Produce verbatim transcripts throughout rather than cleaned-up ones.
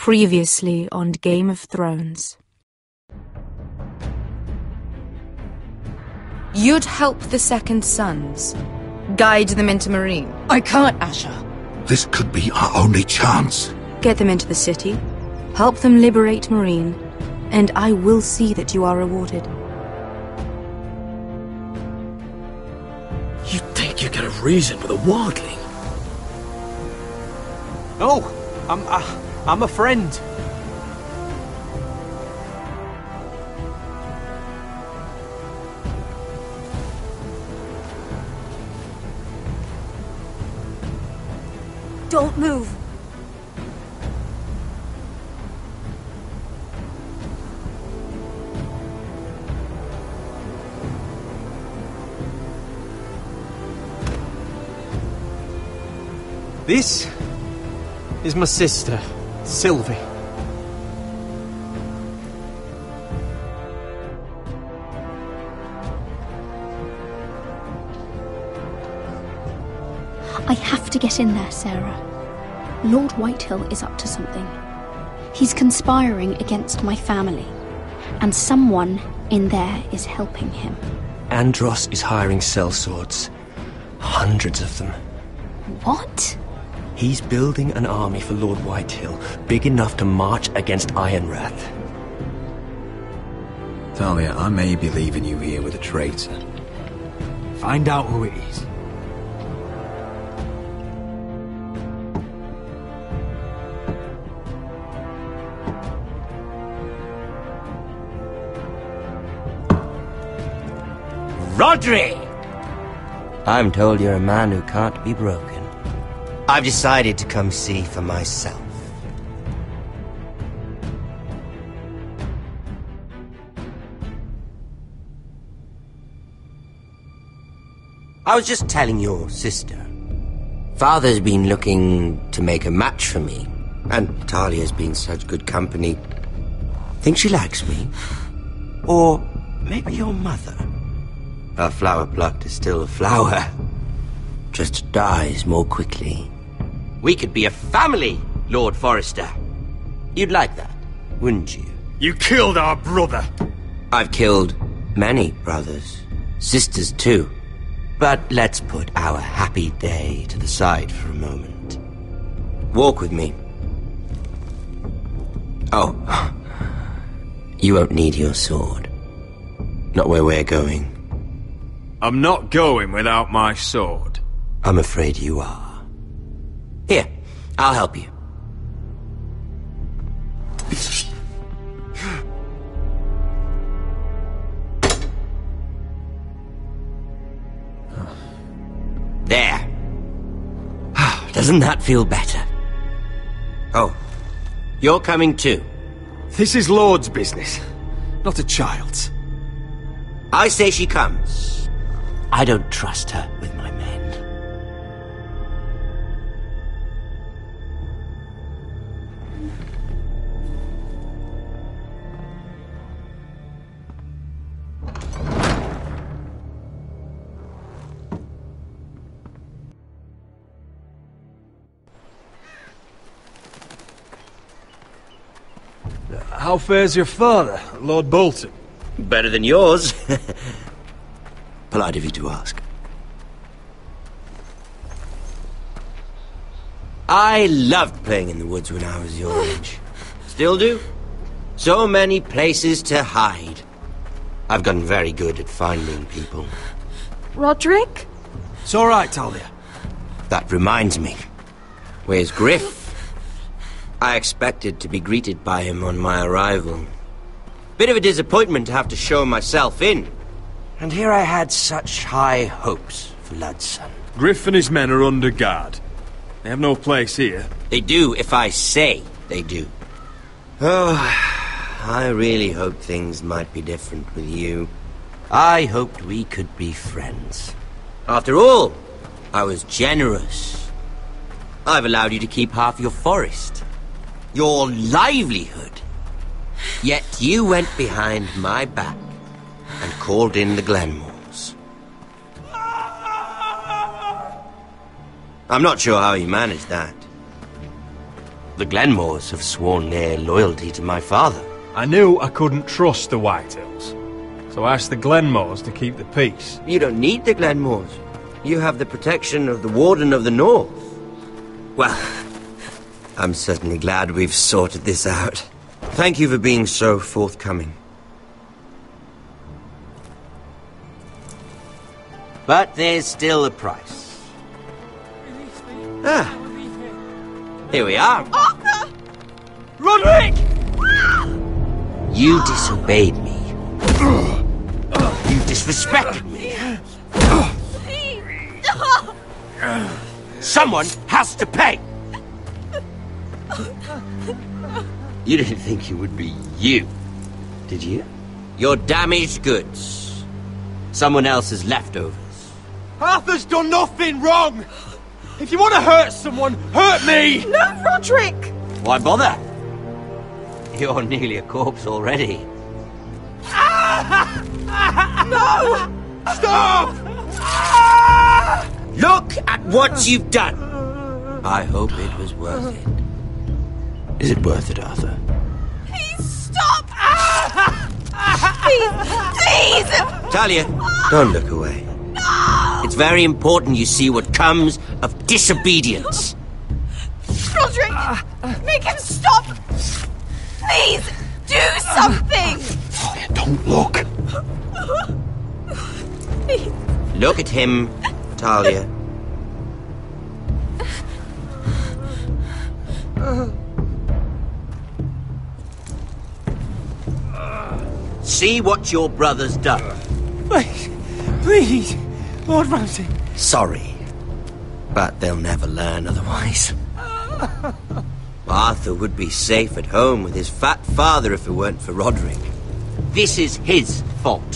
Previously on Game of Thrones. You'd help the Second Sons. Guide them into Meereen. I can't, Asher. This could be our only chance. Get them into the city. Help them liberate Meereen. And I will see that you are rewarded. You think you can have reason with a wildling? No, I'm, uh, I'm a friend. Don't move. This is my sister, Sylvie. I have to get in there, Sarah. Lord Whitehill is up to something. He's conspiring against my family, and someone in there is helping him. Andros is hiring sellswords. Hundreds of them. What? He's building an army for Lord Whitehill, big enough to march against Ironrath. Talia, I may be leaving you here with a traitor. Find out who it is. Rodrik! I'm told you're a man who can't be broken. I've decided to come see for myself. I was just telling your sister. Father's been looking to make a match for me, and Talia's been such good company. Think she likes me? Or maybe your mother? A flower plucked is still a flower. Just dies more quickly. We could be a family, Lord Forrester. You'd like that, wouldn't you? You killed our brother! I've killed many brothers. Sisters, too. But let's put our happy day to the side for a moment. Walk with me. Oh. You won't need your sword. Not where we're going. I'm not going without my sword. I'm afraid you are. Here, I'll help you. There. Doesn't that feel better? Oh, you're coming too. This is Lord's business, not a child's. I say she comes. I don't trust her with my men. How fares your father, Lord Bolton? Better than yours. Polite of you to ask. I loved playing in the woods when I was your age. Still do. So many places to hide. I've gotten very good at finding people. Rodrik? It's all right, Talia. That reminds me. Where's Griff? I expected to be greeted by him on my arrival. Bit of a disappointment to have to show myself in. And here I had such high hopes for Ludson. Griff and his men are under guard. They have no place here. They do if I say they do. Oh, I really hoped things might be different with you. I hoped we could be friends. After all, I was generous. I've allowed you to keep half your forest. Your livelihood. Yet you went behind my back and called in the Glenmores. I'm not sure how you managed that. The Glenmores have sworn their loyalty to my father. I knew I couldn't trust the Whitehills, so I asked the Glenmores to keep the peace. You don't need the Glenmores. You have the protection of the Warden of the North. Well, I'm certainly glad we've sorted this out. Thank you for being so forthcoming. But there's still a price. Ah, here we are. Arthur! Rodrik! You disobeyed me. You disrespected me. Someone has to pay! You didn't think it would be you, did you? Your damaged goods. Someone else's leftovers. Arthur's done nothing wrong! If you want to hurt someone, hurt me! No, Rodrik! Why bother? You're nearly a corpse already. No! Stop! Look at what you've done! I hope it was worth it. Is it worth it, Arthur? Please stop! Please! Please! Talia, don't look away. No! It's very important you see what comes of disobedience. Rodrik! Make him stop! Please! Do something! Talia, don't look. Please. Look at him, Talia. See what your brother's done. Please, please, Lord Ramsay. Sorry, but they'll never learn otherwise. Arthur would be safe at home with his fat father if it weren't for Rodrik. This is his fault.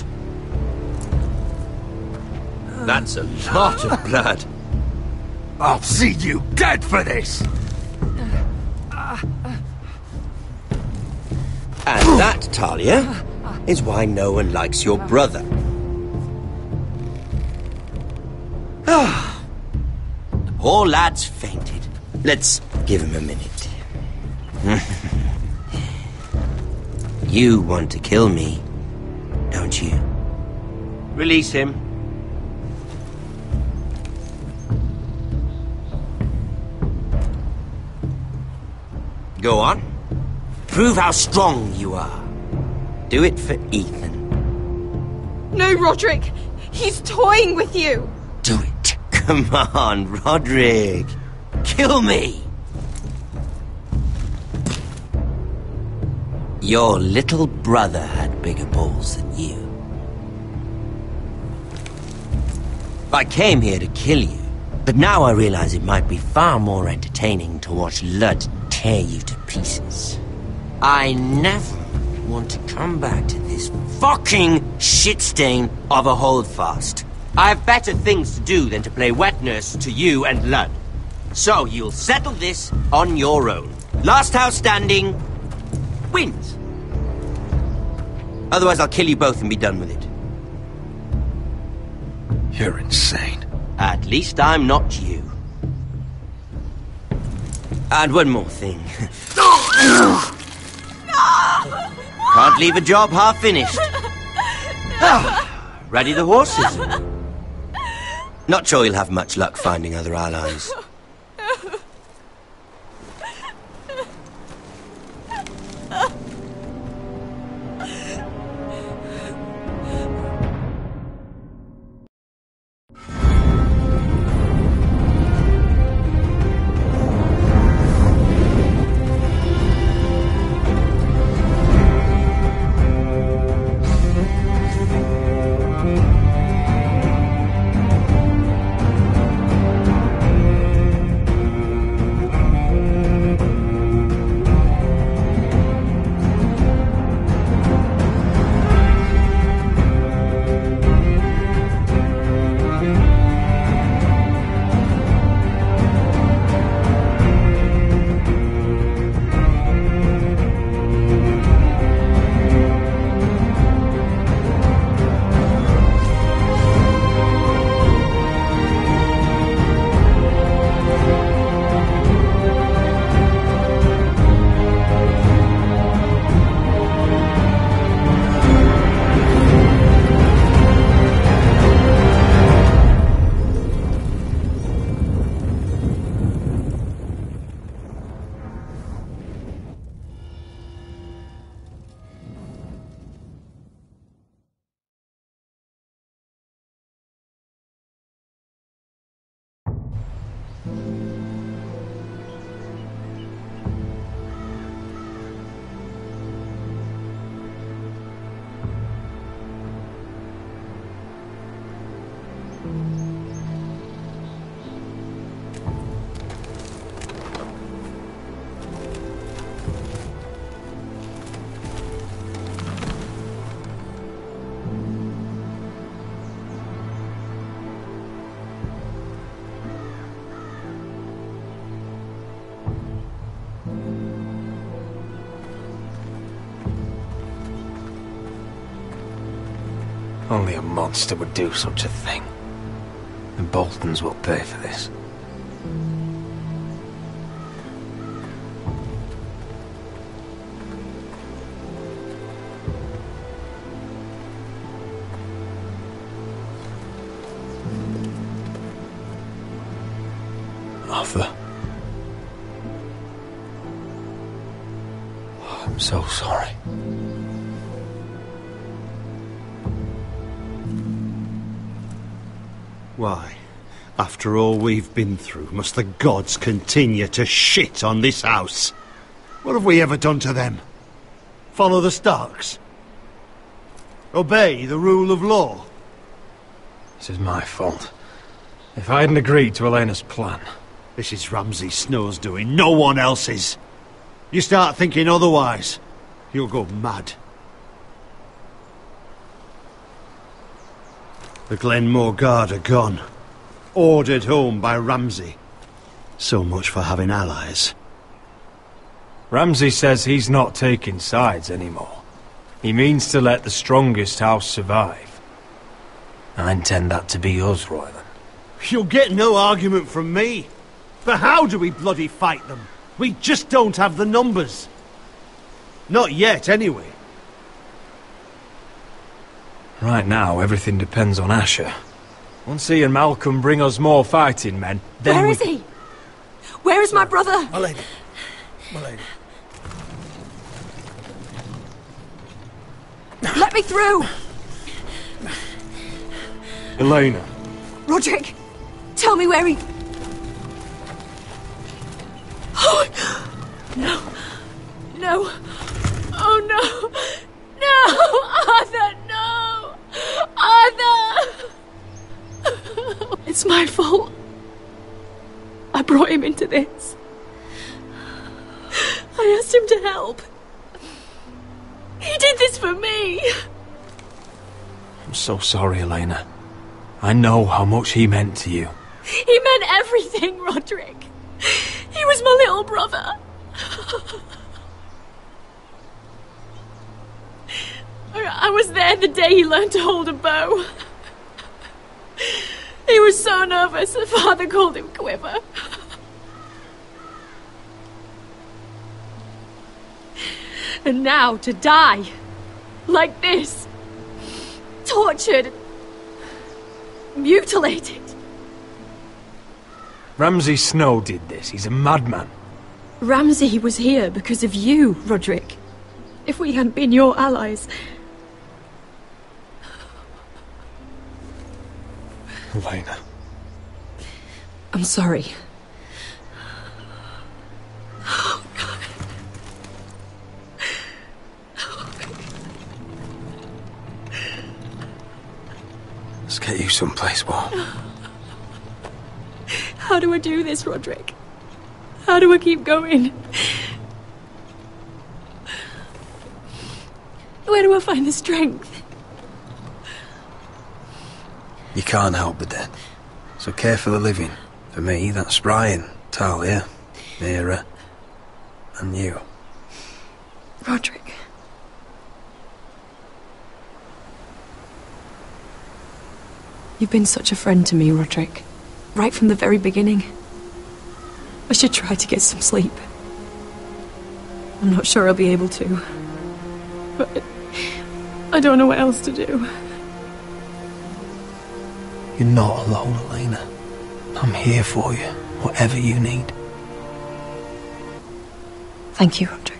That's a lot of blood. I'll see you dead for this! And that, Talia, is why no one likes your brother. Ah, the poor lad's fainted. Let's give him a minute. You want to kill me, don't you? Release him. Go on. Prove how strong you are. Do it for Ethan. No, Rodrik! He's toying with you! Do it. Come on, Rodrik. Kill me. Your little brother had bigger balls than you. I came here to kill you, but now I realize it might be far more entertaining to watch Lud tear you to pieces. I never want to come back to this fucking shit stain of a holdfast. I have better things to do than to play wet nurse to you and Lud. So you'll settle this on your own. Last house standing wins. Otherwise I'll kill you both and be done with it. You're insane. At least I'm not you. And one more thing. Can't leave a job half finished. Ah, ready the horses? Not sure you'll have much luck finding other allies. Only a monster would do such a thing. The Boltons will pay for this. Arthur. Oh, I'm so sorry. Why, after all we've been through, must the gods continue to shit on this house? What have we ever done to them? Follow the Starks? Obey the rule of law? This is my fault. If I hadn't agreed to Elena's plan... This is Ramsay Snow's doing, no one else's. You start thinking otherwise, you'll go mad. The Glenmore Guard are gone. Ordered home by Ramsay. So much for having allies. Ramsay says he's not taking sides anymore. He means to let the strongest house survive. I intend that to be us, Royland. You'll get no argument from me. But how do we bloody fight them? We just don't have the numbers. Not yet, anyway. Right now, everything depends on Asher. Once he and Malcolm bring us more fighting men, then Where we... is he? Where is my brother? My lady. My lady. Let me through! Elena. Rodrik, tell me where he... Oh, no. No. Oh, no. No! Arthur, no! Arthur! It's my fault. I brought him into this. I asked him to help. He did this for me. I'm so sorry, Elena. I know how much he meant to you. He meant everything, Rodrik. He was my little brother. I was there the day he learned to hold a bow. He was so nervous that Father called him Quiver. And now to die like this, tortured, mutilated. Ramsay Snow did this. He's a madman. Ramsay was here because of you, Rodrik. If we hadn't been your allies... Elena. I'm sorry. Oh, God. Let's get you someplace warm. How do I do this, Rodrik? How do I keep going? Where do I find the strength? You can't help the dead. So care for the living. For me, that's Brian, Talia, Mira, and you. Rodrik. You've been such a friend to me, Rodrik. Right from the very beginning. I should try to get some sleep. I'm not sure I'll be able to. But I don't know what else to do. You're not alone, Elena. I'm here for you, whatever you need. Thank you, Rodrik.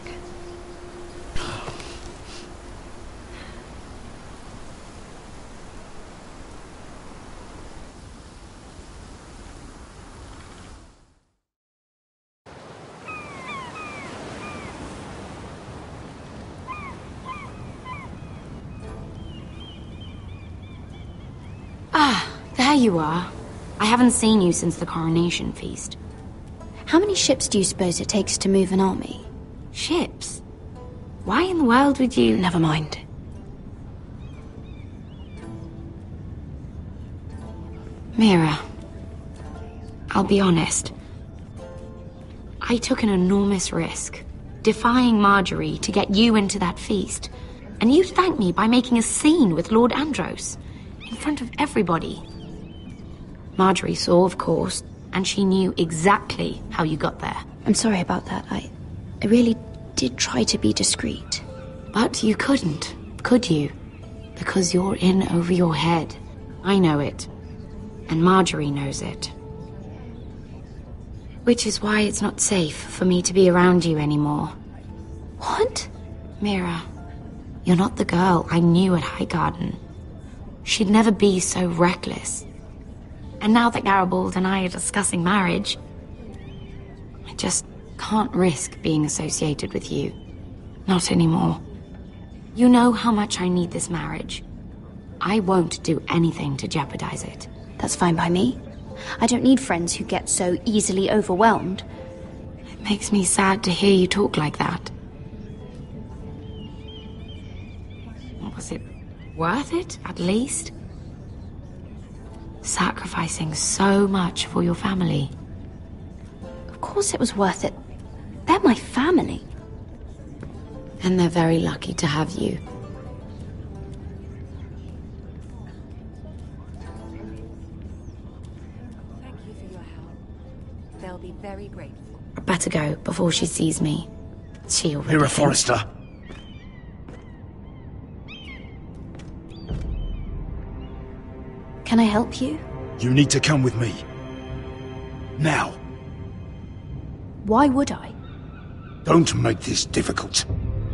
there you are. I haven't seen you since the coronation feast. How many ships do you suppose it takes to move an army? Ships? Why in the world would you... Never mind. Mira, I'll be honest. I took an enormous risk, defying Marjorie to get you into that feast. And you thanked me by making a scene with Lord Andros, in front of everybody. Marjorie saw, of course, and she knew exactly how you got there. I'm sorry about that. I, I really did try to be discreet. But you couldn't, could you? Because you're in over your head. I know it. And Marjorie knows it. Which is why it's not safe for me to be around you anymore. What? Mira, you're not the girl I knew at Highgarden. She'd never be so reckless. And now that Garibald and I are discussing marriage, I just can't risk being associated with you. Not anymore. You know how much I need this marriage. I won't do anything to jeopardize it. That's fine by me. I don't need friends who get so easily overwhelmed. It makes me sad to hear you talk like that. Was it worth it, at least? Sacrificing so much for your family. Of course it was worth it. They're my family. And they're very lucky to have you. Thank you for your help. They'll be very grateful. I better go before she sees me. She already Mira thinks- Forrester. Can I help you? You need to come with me. Now. Why would I? Don't make this difficult.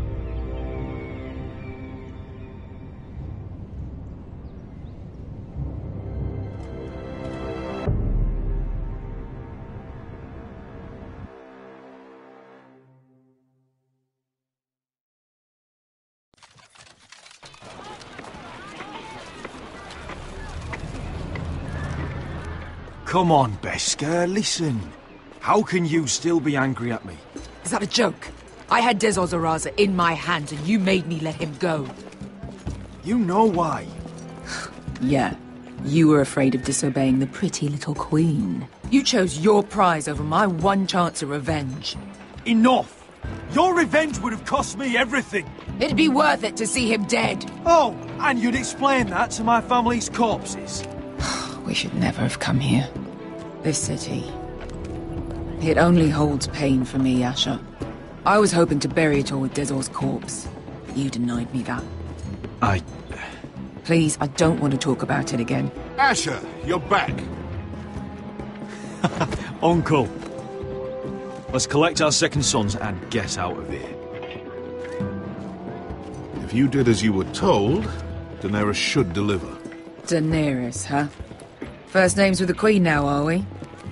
Come on, Beskar, listen. How can you still be angry at me? Is that a joke? I had Dezor Zaraza in my hands and you made me let him go. You know why. Yeah, you were afraid of disobeying the pretty little queen. You chose your prize over my one chance of revenge. Enough! Your revenge would have cost me everything. It'd be worth it to see him dead. Oh, and you'd explain that to my family's corpses. We should never have come here. This city. It only holds pain for me, Asher. I was hoping to bury it all with Dezor's corpse. You denied me that. I... Please, I don't want to talk about it again. Asher, you're back. Uncle. Let's collect our second sons and get out of here. If you did as you were told, Daenerys should deliver. Daenerys, huh? First names with the Queen now, are we?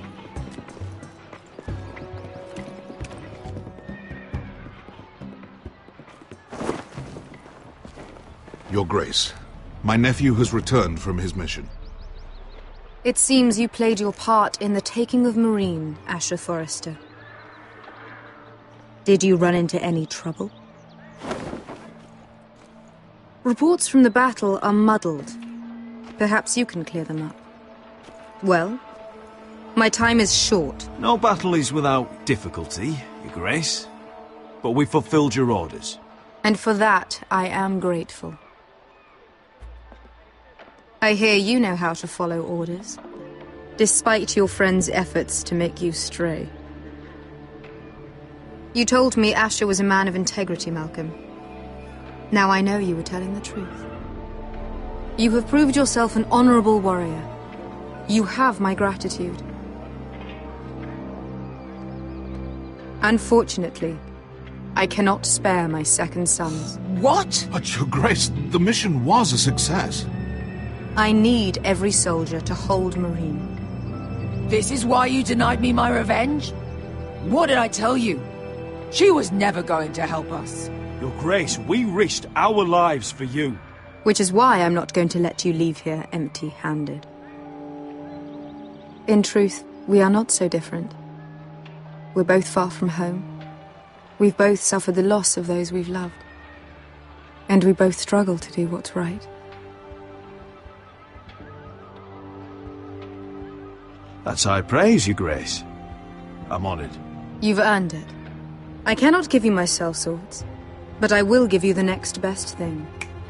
Your Grace, my nephew has returned from his mission. It seems you played your part in the taking of Marine, Asher Forrester. Did you run into any trouble? Reports from the battle are muddled. Perhaps you can clear them up. Well, my time is short. No battle is without difficulty, Your Grace. But we fulfilled your orders. And for that, I am grateful. I hear you know how to follow orders, despite your friend's efforts to make you stray. You told me Asher was a man of integrity, Malcolm. Now I know you were telling the truth. You have proved yourself an honorable warrior. You have my gratitude. Unfortunately, I cannot spare my second sons. What? But, Your Grace, the mission was a success. I need every soldier to hold Marine. This is why you denied me my revenge? What did I tell you? She was never going to help us. Your Grace, we risked our lives for you. Which is why I'm not going to let you leave here empty-handed. In truth, we are not so different. We're both far from home. We've both suffered the loss of those we've loved. And we both struggle to do what's right. That's high praise, Your Grace. I'm honored. You've earned it. I cannot give you my sellswords, but I will give you the next best thing.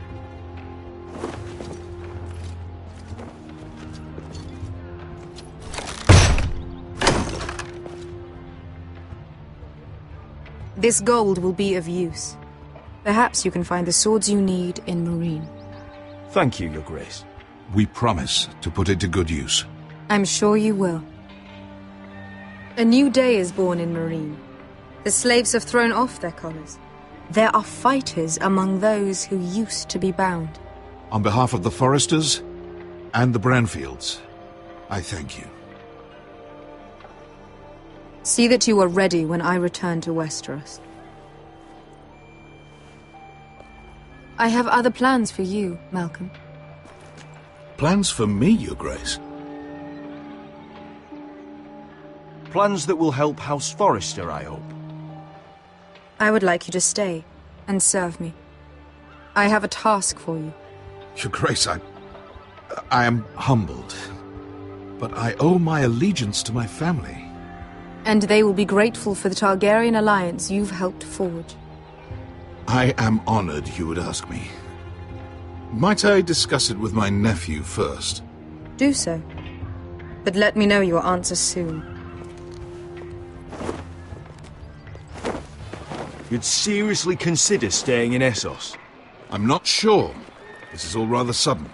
This gold will be of use. Perhaps you can find the swords you need in Marine. Thank you, Your Grace. We promise to put it to good use. I'm sure you will. A new day is born in Marine. The slaves have thrown off their collars. There are fighters among those who used to be bound. On behalf of the Foresters and the Branfields, I thank you. See that you are ready when I return to Westeros. I have other plans for you, Malcolm. Plans for me, Your Grace? Plans that will help House Forrester, I hope. I would like you to stay and serve me. I have a task for you. Your Grace, I... I am humbled. But I owe my allegiance to my family. And they will be grateful for the Targaryen alliance you've helped forge. I am honored you would ask me. Might I discuss it with my nephew first? Do so. But let me know your answer soon. You'd seriously consider staying in Essos? I'm not sure. This is all rather sudden.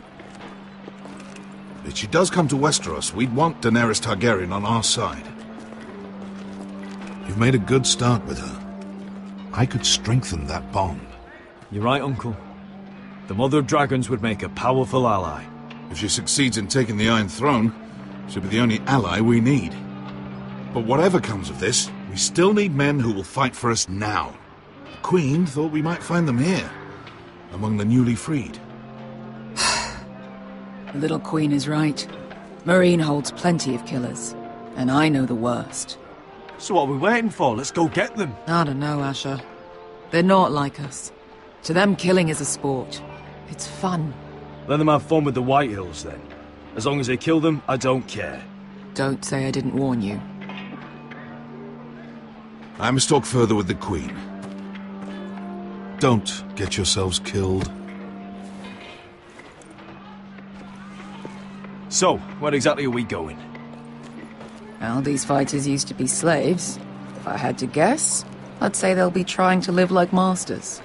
If she does come to Westeros, we'd want Daenerys Targaryen on our side. You've made a good start with her. I could strengthen that bond. You're right, Uncle. The Mother of Dragons would make a powerful ally. If she succeeds in taking the Iron Throne, she'll be the only ally we need. But whatever comes of this, we still need men who will fight for us now. The Queen thought we might find them here, among the newly freed. The little Queen is right. Marine holds plenty of killers, and I know the worst. So what are we waiting for? Let's go get them. I don't know, Asher. They're not like us. To them, killing is a sport. It's fun. Let them have fun with the White Hills, then. As long as they kill them, I don't care. Don't say I didn't warn you. I must talk further with the Queen. Don't get yourselves killed. So, where exactly are we going? Well, these fighters used to be slaves. If I had to guess, I'd say they'll be trying to live like masters.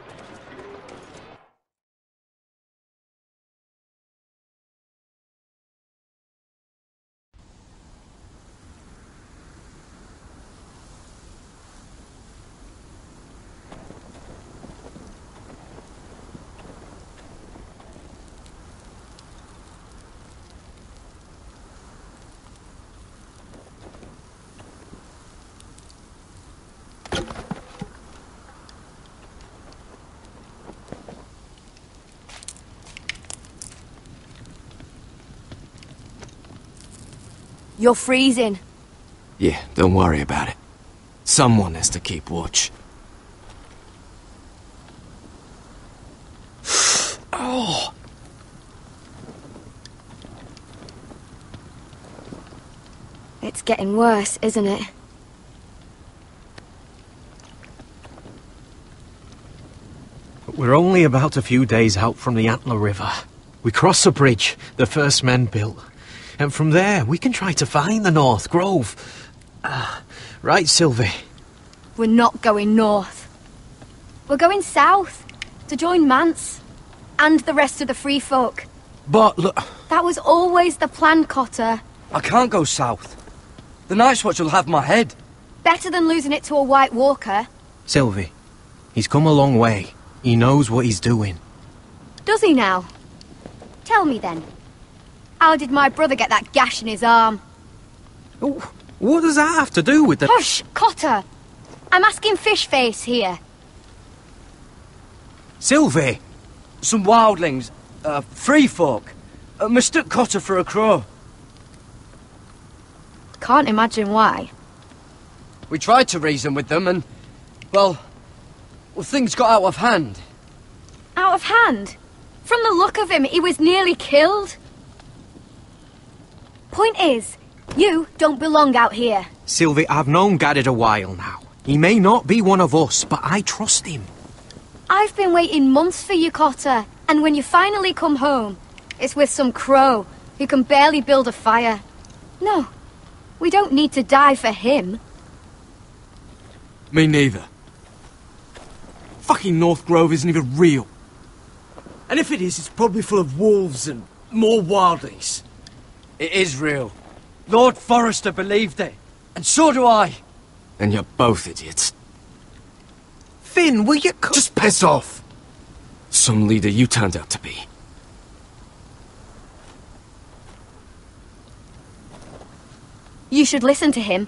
You're freezing. Yeah, don't worry about it. Someone has to keep watch. Oh! It's getting worse, isn't it? We're only about a few days out from the Antler River. We cross the bridge the first men built. And from there, we can try to find the North Grove. Uh, right, Sylvie? We're not going north. We're going south, to join Mance, and the rest of the free folk. But look... That was always the plan, Cotter. I can't go south. The Night's Watch will have my head. Better than losing it to a White Walker. Sylvie, he's come a long way. He knows what he's doing. Does he now? Tell me then. How did my brother get that gash in his arm? Oh, what does that have to do with the... Hush, Cotter! I'm asking Fishface here. Sylvie! Some wildlings, uh, free folk, uh, mistook Cotter for a crow. Can't imagine why. We tried to reason with them and, well, well, things got out of hand. Out of hand? From the look of him, he was nearly killed. Point is, you don't belong out here. Sylvie, I've known Garrett a while now. He may not be one of us, but I trust him. I've been waiting months for you, Cotter, and when you finally come home, it's with some crow who can barely build a fire. No, we don't need to die for him. Me neither. Fucking North Grove isn't even real. And if it is, it's probably full of wolves and more wildlings. It is real. Lord Forrester believed it. And so do I. And you're both idiots. Finn, will you co- Just piss off! Some leader you turned out to be. You should listen to him.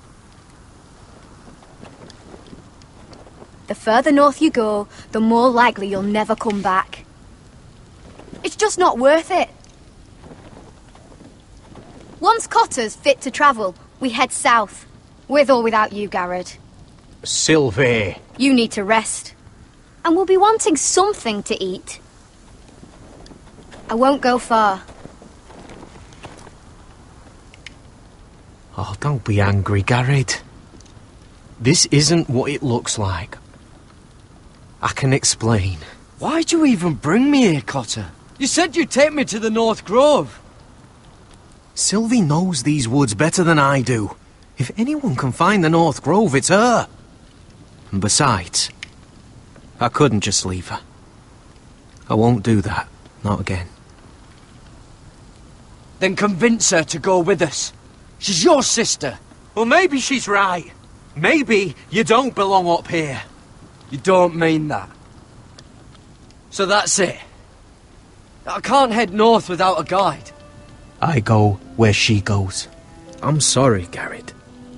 The further north you go, the more likely you'll never come back. It's just not worth it. Once Cotter's fit to travel, we head south. With or without you, Garrett. Sylvie. You need to rest. And we'll be wanting something to eat. I won't go far. Oh, don't be angry, Garrett. This isn't what it looks like. I can explain. Why'd you even bring me here, Cotter? You said you'd take me to the North Grove. Sylvie knows these woods better than I do. If anyone can find the North Grove, it's her. And besides, I couldn't just leave her. I won't do that. Not again. Then convince her to go with us. She's your sister. Well, maybe she's right. Maybe you don't belong up here. You don't mean that. So that's it. I can't head north without a guide. I go where she goes. I'm sorry, Garrett.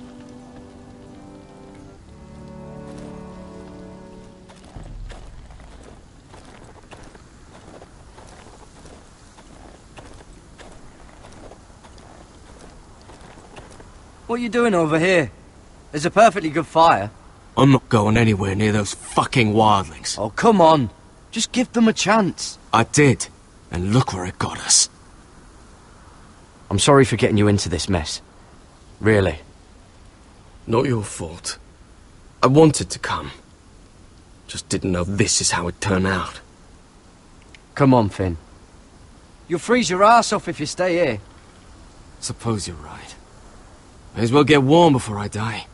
What are you doing over here? There's a perfectly good fire. I'm not going anywhere near those fucking wildlings. Oh, come on. Just give them a chance. I did, and look where it got us. I'm sorry for getting you into this mess. Really. Not your fault. I wanted to come. Just didn't know this is how it'd turn out. Come on, Finn. You'll freeze your ass off if you stay here. Suppose you're right. May as well get warm before I die.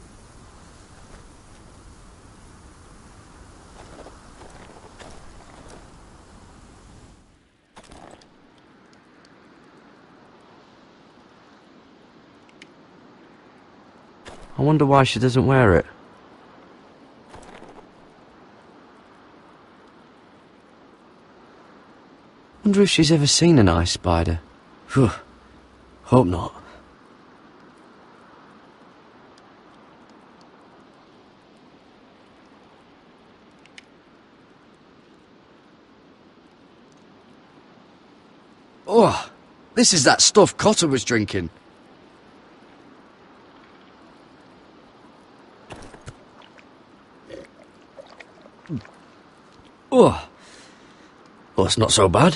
I wonder why she doesn't wear it. Wonder if she's ever seen an ice spider. Phew. Hope not. Oh, this is that stuff Cotter was drinking. Oh, well, it's not so bad.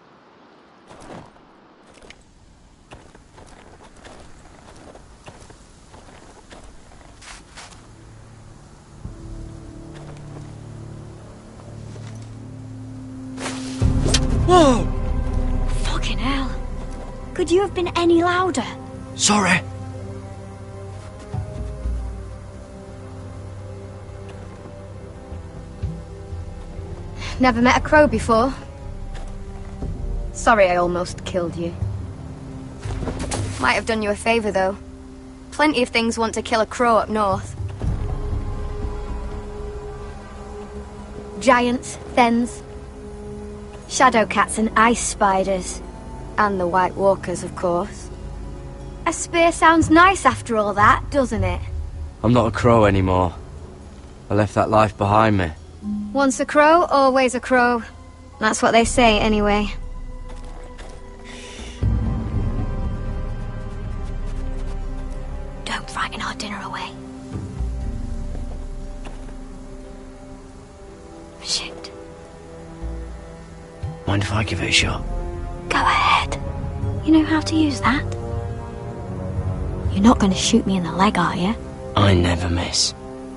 Whoa! Fucking hell. Could you have been any louder? Sorry. Never met a crow before. Sorry I almost killed you. Might have done you a favour, though. Plenty of things want to kill a crow up north. Giants, thens, shadow cats and ice spiders. And the White Walkers, of course. A spear sounds nice after all that, doesn't it? I'm not a crow anymore. I left that life behind me. Once a crow, always a crow. That's what they say, anyway. Don't frighten our dinner away. Shit. Mind if I give it a shot? Go ahead. You know how to use that? You're not going to shoot me in the leg, are you? I never miss.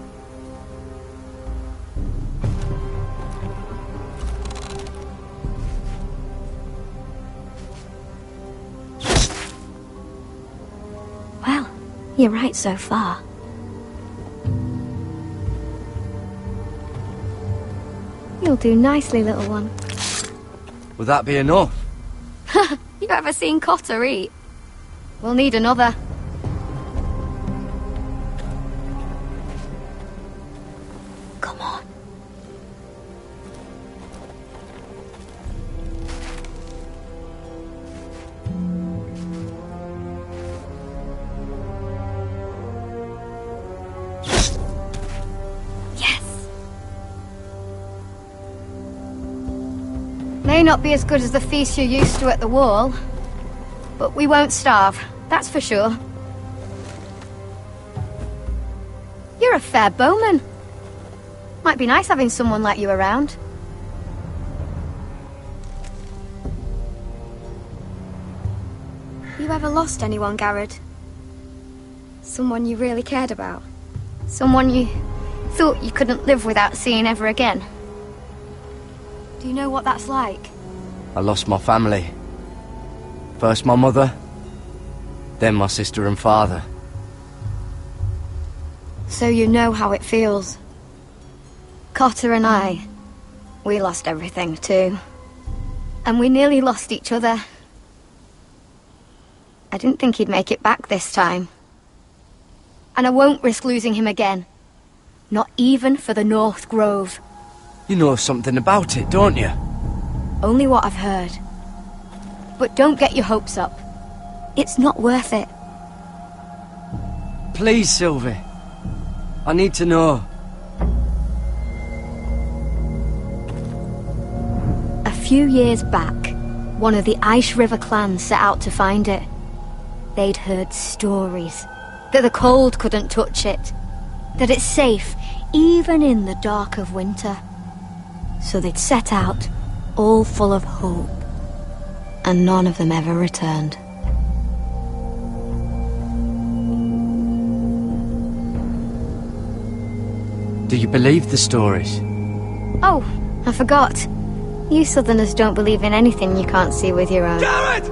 Well, you're right so far. You'll do nicely, little one. Would that be enough? You ever seen Cotter eat? We'll need another. Come on. Yes. May not be as good as the feast you're used to at the wall, but we won't starve, that's for sure. You're a fair bowman. Might be nice having someone like you around. You ever lost anyone, Garrod? Someone you really cared about? Someone you thought you couldn't live without seeing ever again? Do you know what that's like? I lost my family. First my mother, then my sister and father. So you know how it feels. Cotter and I, we lost everything too. And we nearly lost each other. I didn't think he'd make it back this time. And I won't risk losing him again. Not even for the North Grove. You know something about it, don't you? Only what I've heard. But don't get your hopes up. It's not worth it. Please, Sylvie. I need to know. A few years back, one of the Ice River clans set out to find it. They'd heard stories that the cold couldn't touch it, that it's safe even in the dark of winter. So they'd set out, all full of hope, and none of them ever returned. Do you believe the stories? Oh, I forgot. You Southerners don't believe in anything you can't see with your own. Garrod!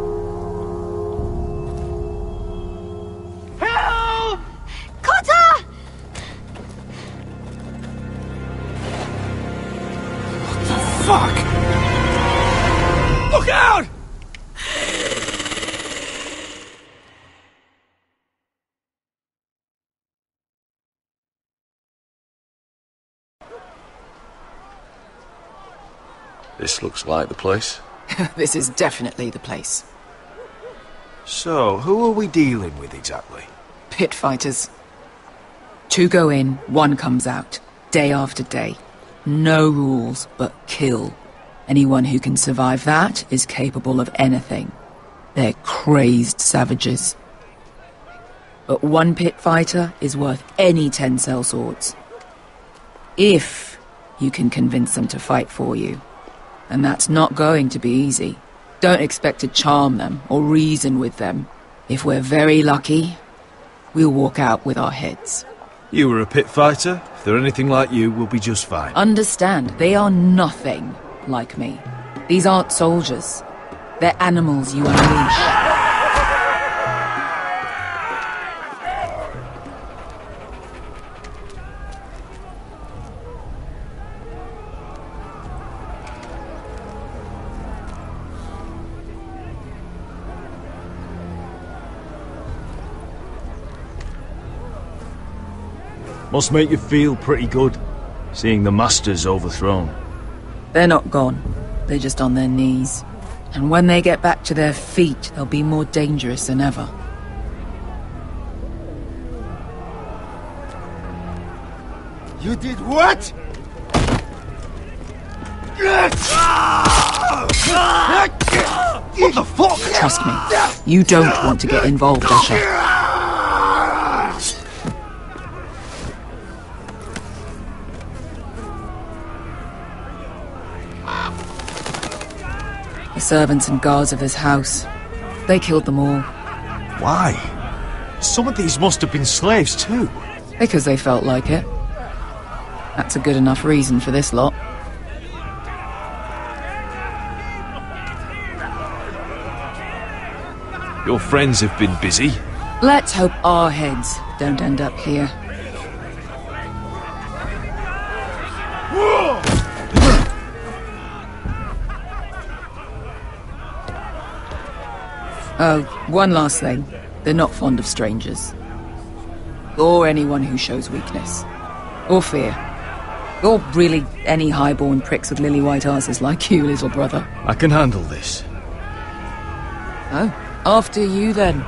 Help! Cotter! Fuck! Look out! This looks like the place. This is definitely the place. So, who are we dealing with exactly? Pit fighters. Two go in, one comes out, day after day. No rules, but kill. Anyone who can survive that is capable of anything. They're crazed savages. But one pit fighter is worth any ten sellswords. If you can convince them to fight for you. And that's not going to be easy. Don't expect to charm them or reason with them. If we're very lucky, we'll walk out with our heads. You were a pit fighter. If they're anything like you, we'll be just fine. Understand, they are nothing like me. These aren't soldiers. They're animals you unleash. Must make you feel pretty good, seeing the Masters overthrown. They're not gone. They're just on their knees. And when they get back to their feet, they'll be more dangerous than ever. You did what? What the fuck? Trust me, you don't want to get involved, Asher. servants and guards of his house. They killed them all. Why? Some of these must have been slaves too. Because they felt like it. That's a good enough reason for this lot. Your friends have been busy. Let's hope our heads don't end up here. Oh, one last thing. They're not fond of strangers. Or anyone who shows weakness. Or fear. Or really any highborn pricks with lily-white asses like you, little brother. I can handle this. Oh, after you then.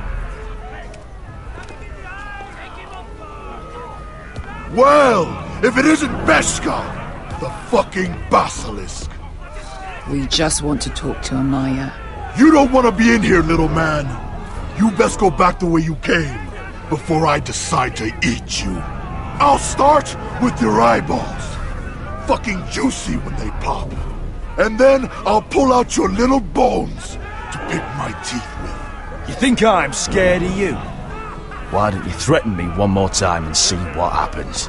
Well, if it isn't Beshka, the fucking basilisk. We just want to talk to Amaya. You don't want to be in here, little man. You best go back the way you came, before I decide to eat you. I'll start with your eyeballs. Fucking juicy when they pop. And then I'll pull out your little bones to pick my teeth with. You think I'm scared of you? Why don't you threaten me one more time and see what happens?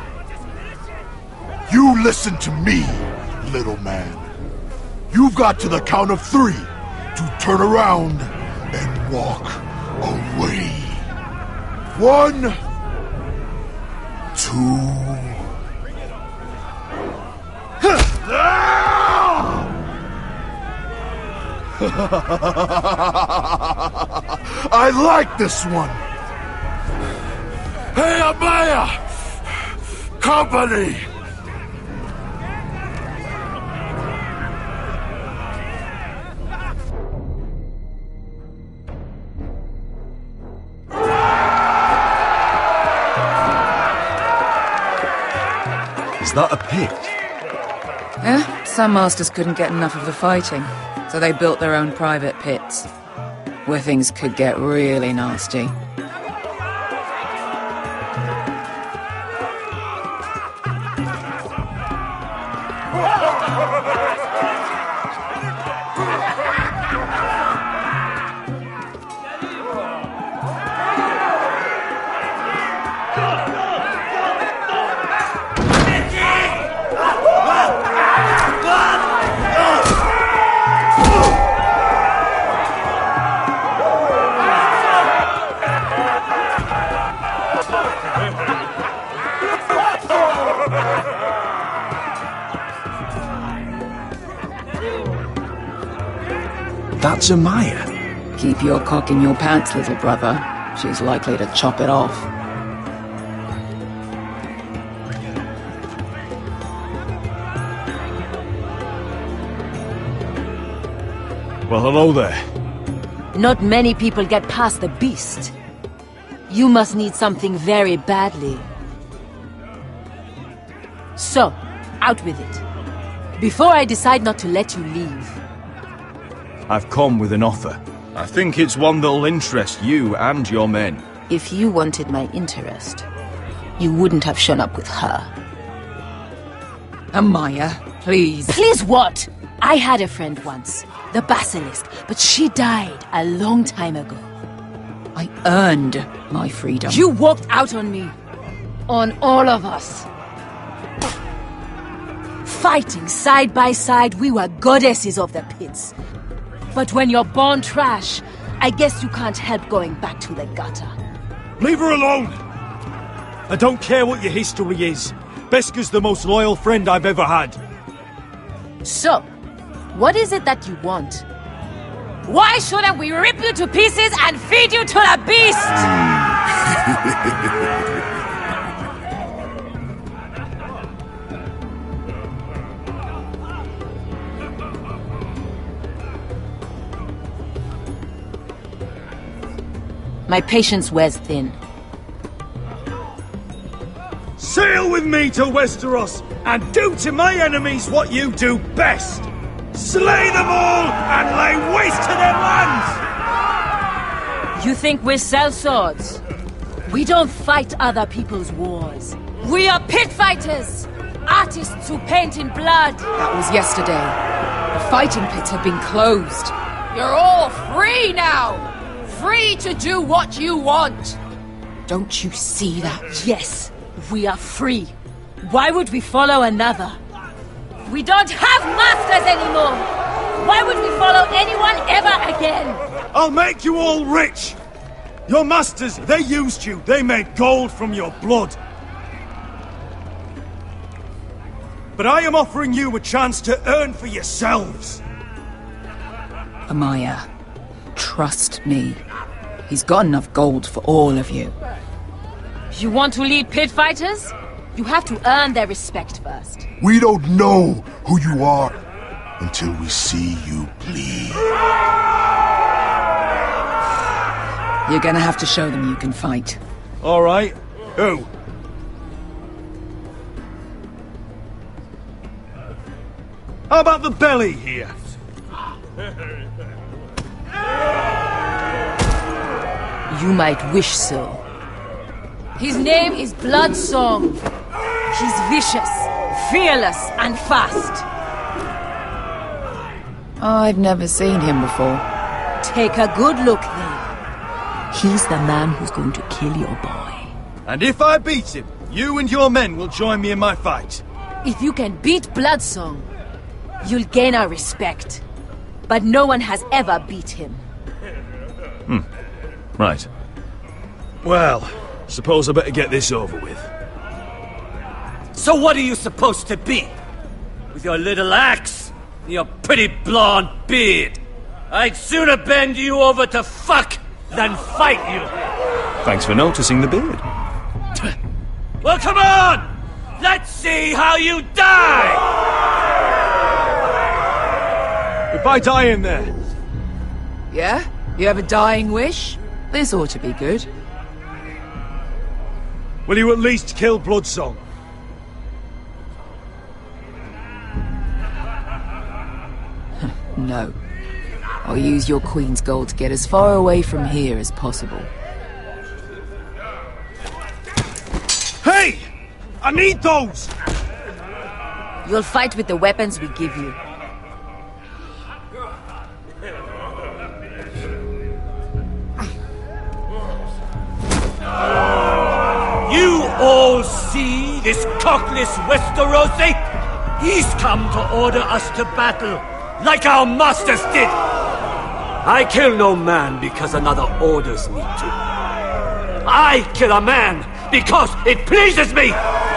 You listen to me, little man. You've got to the count of three to turn around and walk away. One, two... I like this one. Hey, Amaya! Company! Is that a pit? Yeah, some masters couldn't get enough of the fighting, so they built their own private pits, where things could get really nasty. That's Amaya. Keep your cock in your pants, little brother. She's likely to chop it off. Well, hello there. Not many people get past the beast. You must need something very badly. So, out with it. Before I decide not to let you leave. I've come with an offer. I think it's one that'll interest you and your men. If you wanted my interest, you wouldn't have shown up with her. Amaya, please. Please what? I had a friend once, the Basilisk, but she died a long time ago. I earned my freedom. You walked out on me. On all of us. Fighting side by side, we were goddesses of the pits. But when you're born trash, I guess you can't help going back to the gutter. Leave her alone! I don't care what your history is. Beskha's the most loyal friend I've ever had. So, what is it that you want? Why shouldn't we rip you to pieces and feed you to the beast? My patience wears thin. Sail with me to Westeros and do to my enemies what you do best. Slay them all and lay waste to their lands! You think we sell swords? We don't fight other people's wars. We are pit fighters! Artists who paint in blood! That was yesterday. The fighting pits have been closed. You're all free now! Free to do what you want! Don't you see that? Yes, we are free. Why would we follow another? We don't have masters anymore! Why would we follow anyone ever again? I'll make you all rich! Your masters, they used you. They made gold from your blood. But I am offering you a chance to earn for yourselves. Amaya, trust me. He's got enough gold for all of you. You want to lead pit fighters? You have to earn their respect first. We don't know who you are until we see you bleed. You're gonna have to show them you can fight. All right. Who? How about the belly here? You might wish so. His name is Bloodsong. He's vicious, fearless, and fast. I've never seen him before. Take a good look then. He's the man who's going to kill your boy. And if I beat him, you and your men will join me in my fight. If you can beat Bloodsong, you'll gain our respect. But no one has ever beat him. Hmm. Right. Well, suppose I better get this over with. So what are you supposed to be? With your little axe and your pretty blonde beard? I'd sooner bend you over to fuck than fight you. Thanks for noticing the beard. Well, come on! Let's see how you die! If I die in there... Yeah? You have a dying wish? This ought to be good. Will you at least kill Bloodsong? No. I'll use your queen's gold to get as far away from here as possible. Hey! I need those! You'll fight with the weapons we give you. You all see this cockless Westerosi? He's come to order us to battle, like our masters did. I kill no man because another orders me to. I kill a man because it pleases me!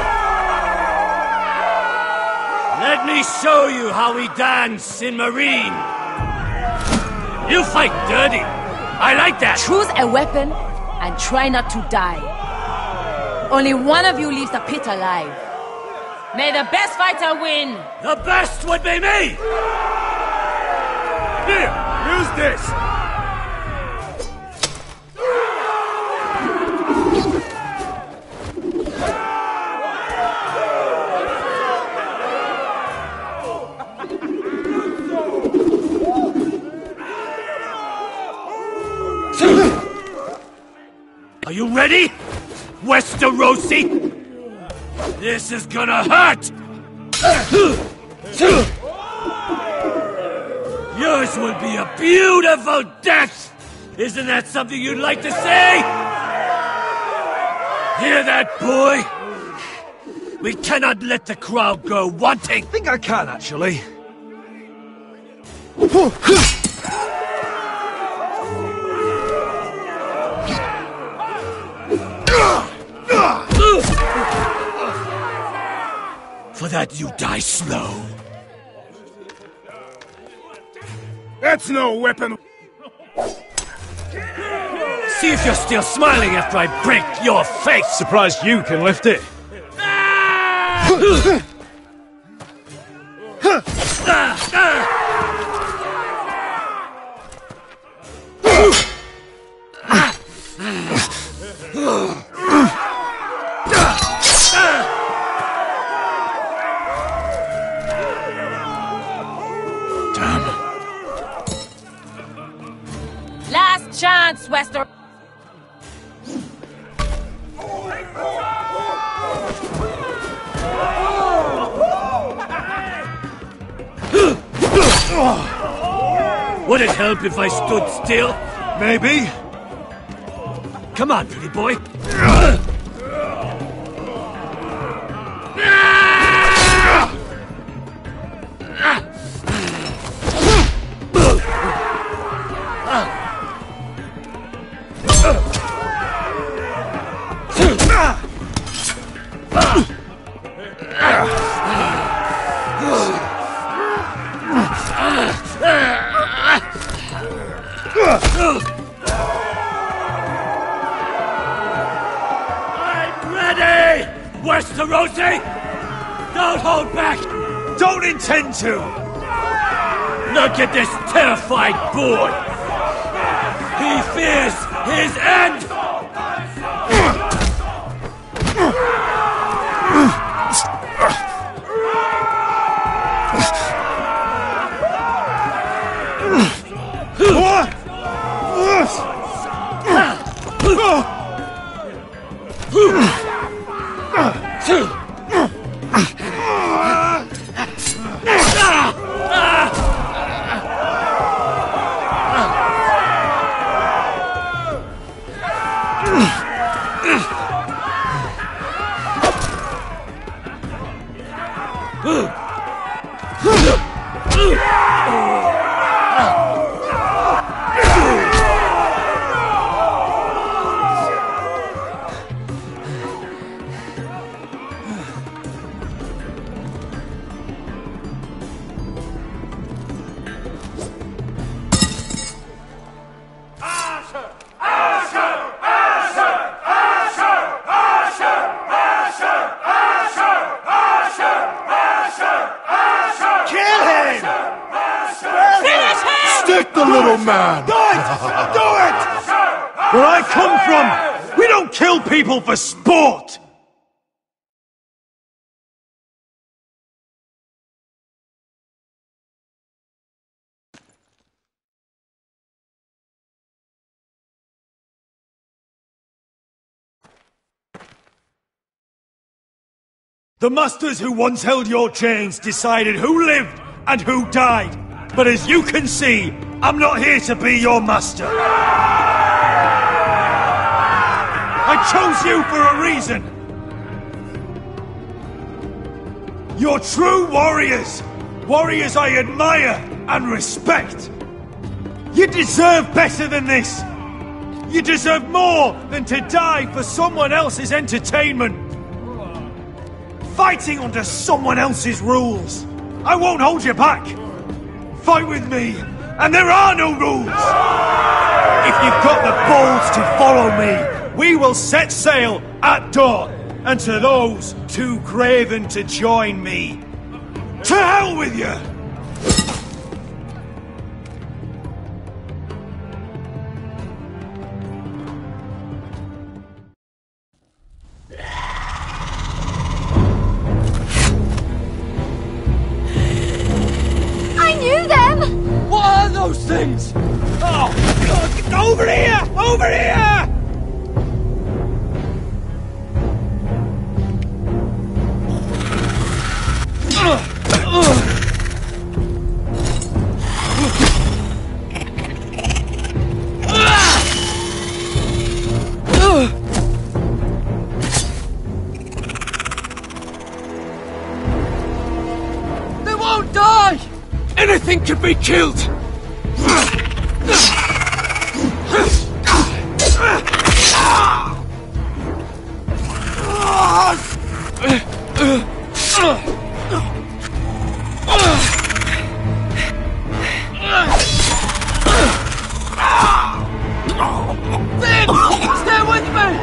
Let me show you how we dance in Marine. You fight dirty. I like that. Choose a weapon and try not to die. Only one of you leaves the pit alive. May the best fighter win! The best would be me! Here, use this! Are you ready, Westerosi? This is gonna hurt! Yours will be a beautiful death! Isn't that something you'd like to say? Hear that, boy? We cannot let the crowd go wanting! I think I can, actually. For that you die slow. That's no weapon! See if you're still smiling after I break your face! Surprised you can lift it. Last chance, Wester... Would it help if I stood still? Maybe. Come on, pretty boy. I'm ready! Westerosi! Don't hold back! Don't intend to! Look at this terrified boy! He fears his end! Stick the little man! Do it! Do it! Where I come from, we don't kill people for sport! The masters who once held your chains decided who lived and who died. But as you can see, I'm not here to be your master. I chose you for a reason. You're true warriors. Warriors I admire and respect. You deserve better than this. You deserve more than to die for someone else's entertainment. Fighting under someone else's rules. I won't hold you back. Fight with me, and there are no rules! If you've got the balls to follow me, we will set sail at dawn. And to those too craven to join me, to hell with you! What are those things? Oh, God, over here! Over here! They won't die! Anything can be killed! Finn! Stay with me!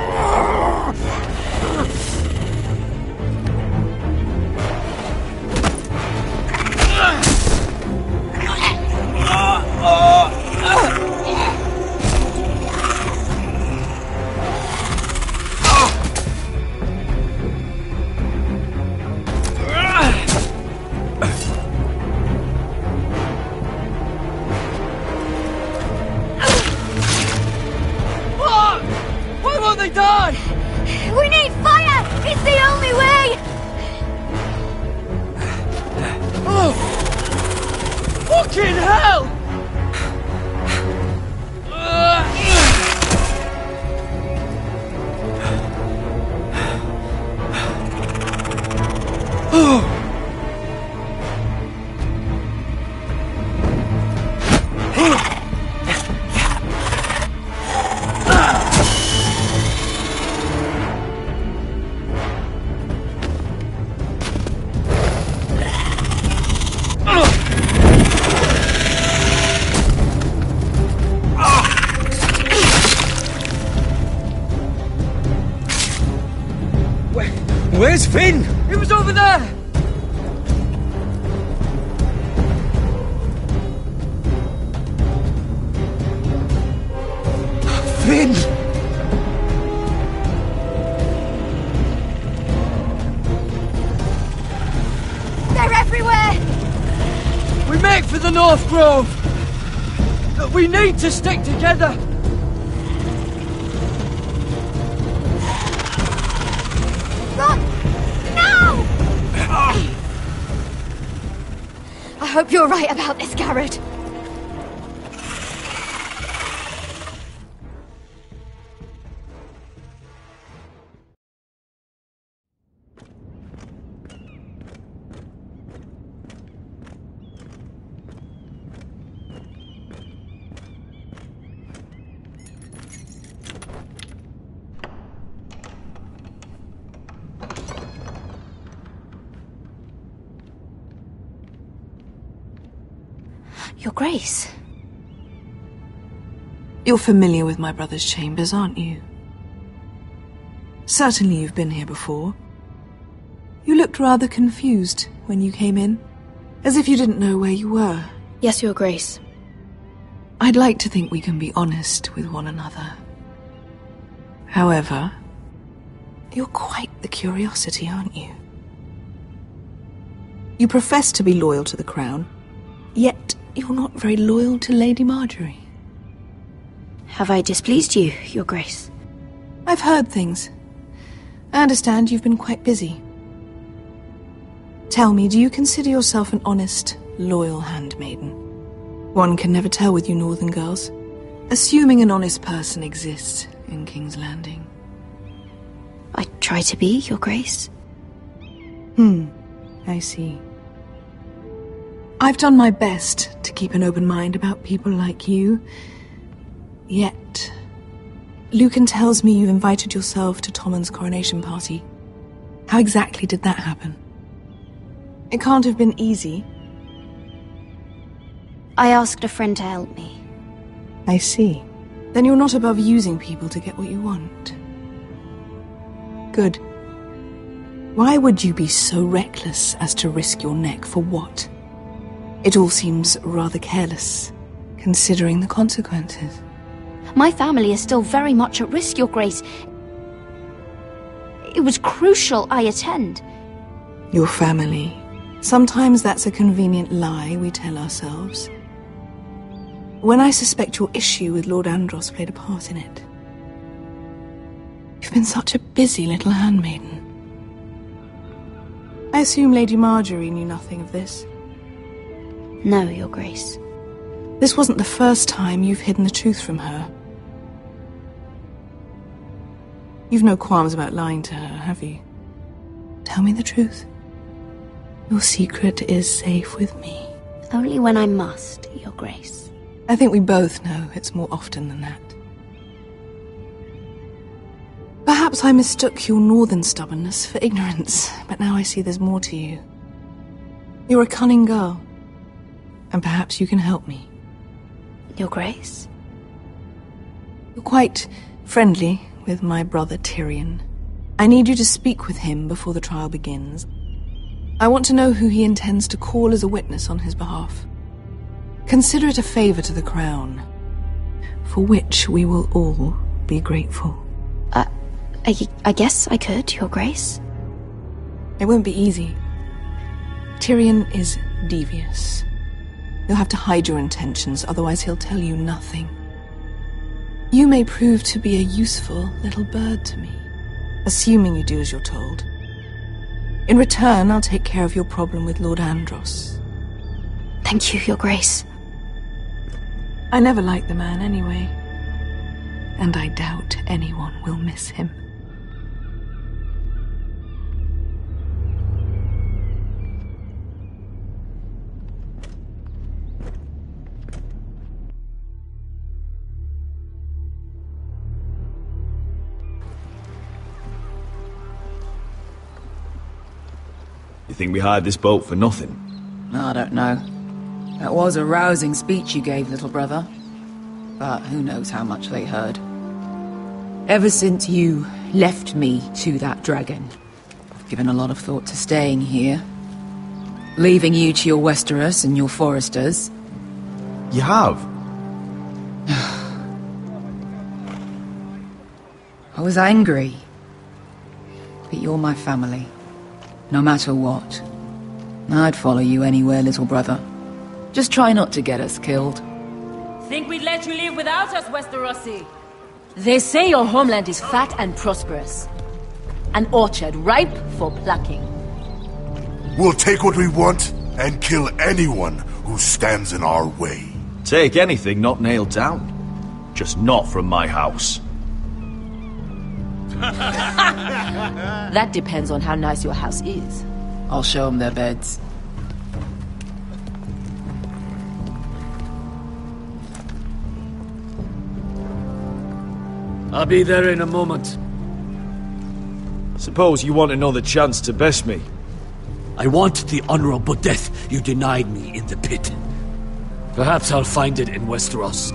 Die! We need fire! It's the only way! Oh! Fucking hell! Where's Finn? He was over there! Finn! They're everywhere! We make for the North Grove! We need to stick together! I hope you're right about this, Garrett. Your Grace. You're familiar with my brother's chambers, aren't you? Certainly you've been here before. You looked rather confused when you came in, as if you didn't know where you were. Yes, Your Grace. I'd like to think we can be honest with one another. However, you're quite the curiosity, aren't you? You profess to be loyal to the crown, yet you're not very loyal to Lady Marjorie. Have I displeased you, Your Grace? I've heard things. I understand you've been quite busy. Tell me, do you consider yourself an honest, loyal handmaiden? One can never tell with you northern girls. Assuming an honest person exists in King's Landing. I try to be, Your Grace. Hmm, I see. I've done my best to keep an open mind about people like you. Yet, Lucan tells me you've invited yourself to Tommen's coronation party. How exactly did that happen? It can't have been easy. I asked a friend to help me. I see. Then you're not above using people to get what you want. Good. Why would you be so reckless as to risk your neck for what? It all seems rather careless, considering the consequences. My family is still very much at risk, Your Grace. It was crucial I attend. Your family. Sometimes that's a convenient lie we tell ourselves. When I suspect your issue with Lord Andros played a part in it. You've been such a busy little handmaiden. I assume Lady Marjorie knew nothing of this. No, Your Grace. This wasn't the first time you've hidden the truth from her. You've no qualms about lying to her, have you? Tell me the truth. Your secret is safe with me. Only when I must, Your Grace. I think we both know it's more often than that. Perhaps I mistook your northern stubbornness for ignorance, but now I see there's more to you. You're a cunning girl, and perhaps you can help me. Your Grace? You're quite friendly with my brother Tyrion. I need you to speak with him before the trial begins. I want to know who he intends to call as a witness on his behalf. Consider it a favor to the crown, for which we will all be grateful. Uh, I, I guess I could, Your Grace. It won't be easy. Tyrion is devious. You'll have to hide your intentions, otherwise he'll tell you nothing. You may prove to be a useful little bird to me, assuming you do as you're told. In return, I'll take care of your problem with Lord Andros. Thank you, Your Grace. I never liked the man anyway, and I doubt anyone will miss him. You think we hired this boat for nothing? I don't know. That was a rousing speech you gave, little brother. But who knows how much they heard. Ever since you left me to that dragon, I've given a lot of thought to staying here. Leaving you to your Westeros and your foresters. You have? I was angry. But you're my family. No matter what. I'd follow you anywhere, little brother. Just try not to get us killed. Think we'd let you live without us, Westerosi? They say your homeland is fat and prosperous. An orchard ripe for plucking. We'll take what we want and kill anyone who stands in our way. Take anything not nailed down. Just not from my house. That depends on how nice your house is. I'll show them their beds. I'll be there in a moment. Suppose you want another chance to best me. I want the honorable death you denied me in the pit. Perhaps I'll find it in Westeros.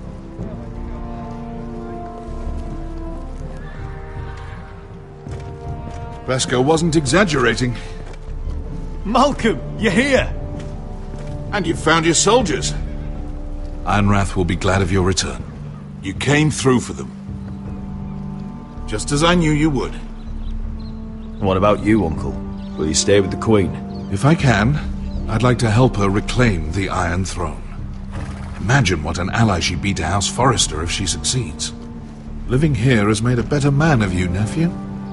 Beskar wasn't exaggerating. Malcolm, you're here! And you've found your soldiers. Ironrath will be glad of your return. You came through for them. Just as I knew you would. What about you, Uncle? Will you stay with the Queen? If I can, I'd like to help her reclaim the Iron Throne. Imagine what an ally she'd be to House Forrester if she succeeds. Living here has made a better man of you, nephew.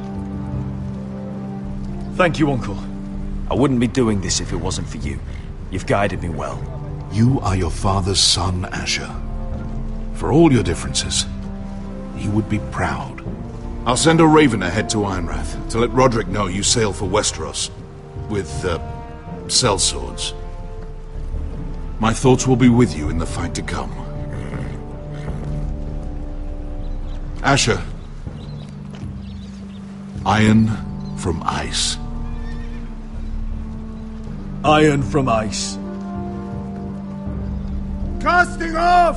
Thank you, Uncle. I wouldn't be doing this if it wasn't for you. You've guided me well. You are your father's son, Asher. For all your differences, he would be proud. I'll send a raven ahead to Ironrath to let Rodrik know you sail for Westeros. With, uh, sellswords. My thoughts will be with you in the fight to come. Asher. Iron from ice. Iron from ice. Casting off!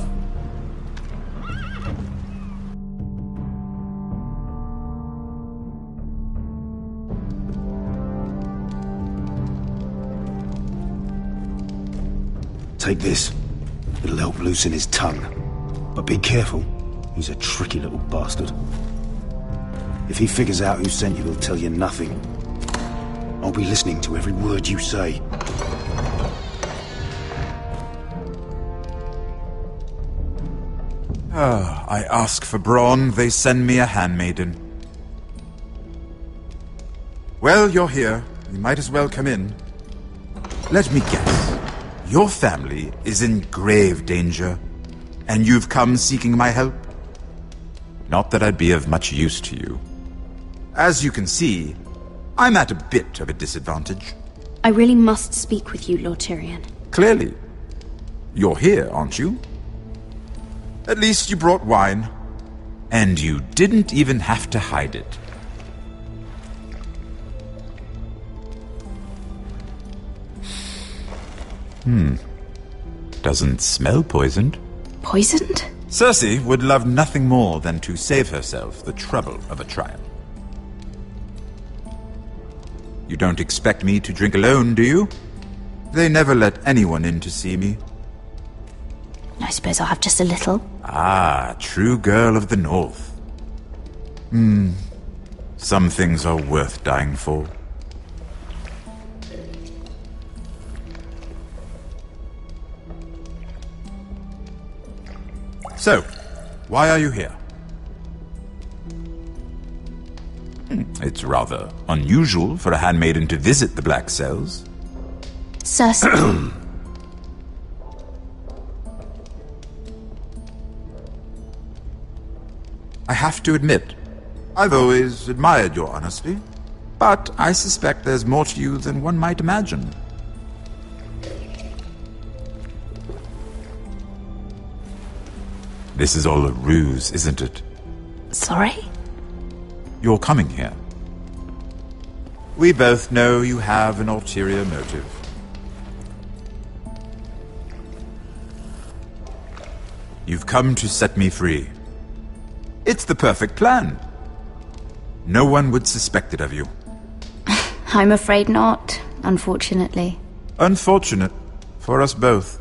Take this. It'll help loosen his tongue. But be careful. He's a tricky little bastard. If he figures out who sent you, he'll tell you nothing. I'll be listening to every word you say. Ah, I ask for brawn, they send me a handmaiden. Well, you're here. You might as well come in. Let me guess. Your family is in grave danger, and you've come seeking my help? Not that I'd be of much use to you. As you can see, I'm at a bit of a disadvantage. I really must speak with you, Lord Tyrion. Clearly. You're here, aren't you? At least you brought wine. And you didn't even have to hide it. Hmm. Doesn't smell poisoned. Poisoned? Cersei would love nothing more than to save herself the trouble of a trial. You don't expect me to drink alone, do you? They never let anyone in to see me. I suppose I'll have just a little. Ah, true girl of the North. Hmm. Some things are worth dying for. So, why are you here? Hmm, it's rather unusual for a handmaiden to visit the Black Cells. Cersei. I have to admit, I've always admired your honesty, but I suspect there's more to you than one might imagine. This is all a ruse, isn't it? Sorry? You're coming here. We both know you have an ulterior motive. You've come to set me free. It's the perfect plan. No one would suspect it of you. I'm afraid not, unfortunately. Unfortunate for us both.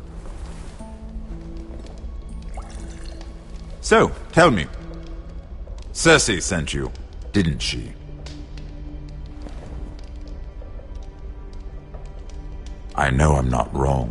So, tell me. Cersei sent you, didn't she? I know I'm not wrong.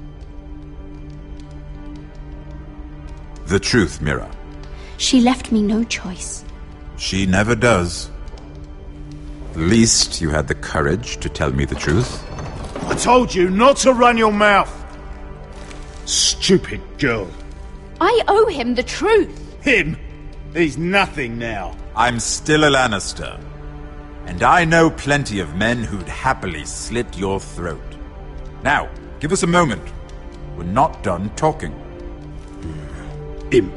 The truth, Mira. She left me no choice. She never does. At least you had the courage to tell me the truth. I told you not to run your mouth! Stupid girl. I owe him the truth. Him? He's nothing now. I'm still a Lannister. And I know plenty of men who'd happily slit your throat. Now, give us a moment. We're not done talking. Imp.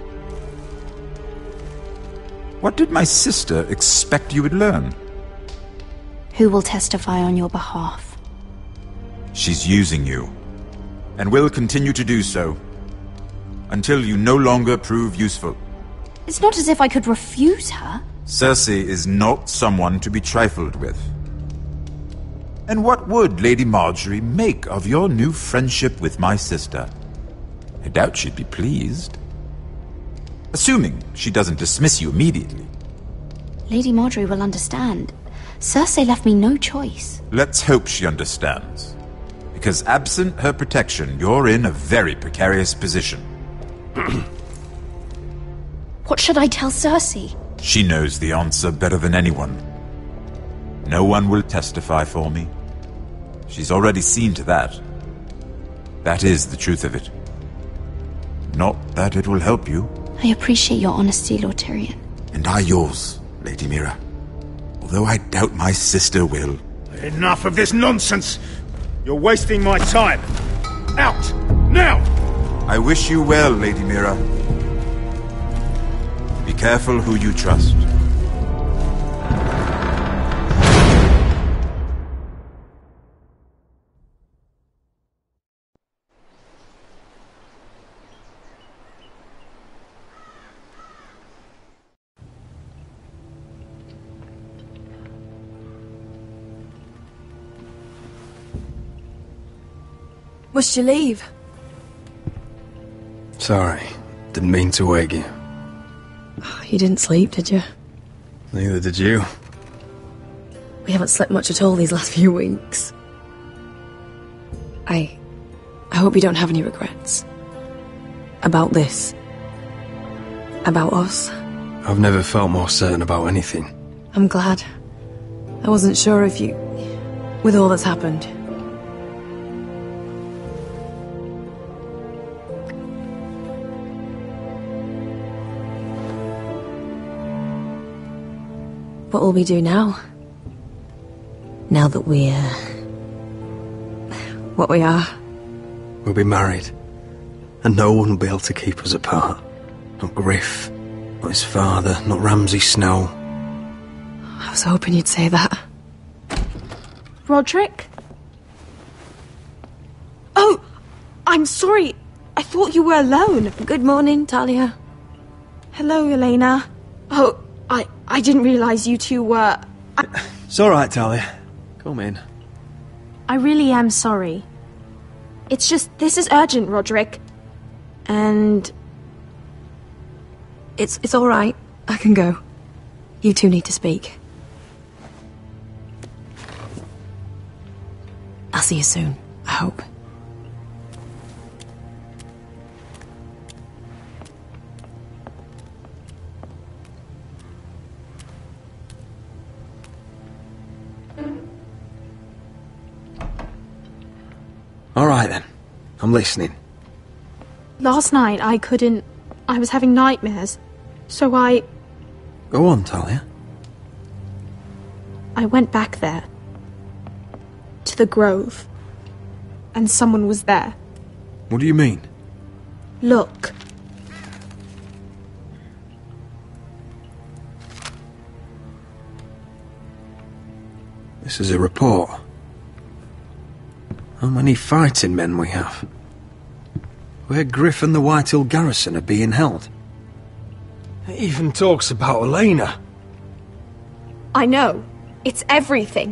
What did my sister expect you would learn? Who will testify on your behalf? She's using you. And will continue to do so. Until you no longer prove useful. It's not as if I could refuse her. Cersei is not someone to be trifled with. And what would Lady Marjorie make of your new friendship with my sister? I doubt she'd be pleased. Assuming she doesn't dismiss you immediately. Lady Marjorie will understand. Cersei left me no choice. Let's hope she understands. Because absent her protection, you're in a very precarious position. What should I tell Cersei? She knows the answer better than anyone. No one will testify for me. She's already seen to that. That is the truth of it. Not that it will help you. I appreciate your honesty, Lord Tyrion. And I yours, Lady Mira. Although I doubt my sister will. Enough of this nonsense! You're wasting my time! Out! Now! I wish you well, Lady Mira. Be careful who you trust. Must you leave? Sorry, didn't mean to wake you. You didn't sleep, did you? Neither did you. We haven't slept much at all these last few weeks. I... I hope you don't have any regrets. About this. About us. I've never felt more certain about anything. I'm glad. I wasn't sure if you... with all that's happened. What will we do now? Now that we're... what we are? We'll be married. And no one will be able to keep us apart. Not Griff, not his father, not Ramsay Snow. I was hoping you'd say that. Rodrik? Oh! I'm sorry. I thought you were alone. Good morning, Talia. Hello, Elena. Oh, I... I didn't realize you two were... I... It's alright, Talia. Come in. I really am sorry. It's just, this is urgent, Rodrik. And... It's, it's alright. I can go. You two need to speak. I'll see you soon, I hope. Alright then. I'm listening. Last night I couldn't... I was having nightmares. So I... Go on, Talia. I went back there. To the grove. And someone was there. What do you mean? Look. This is a report. How many fighting men we have? Where Griff and the Whitehill garrison are being held. It even talks about Elena. I know. It's everything.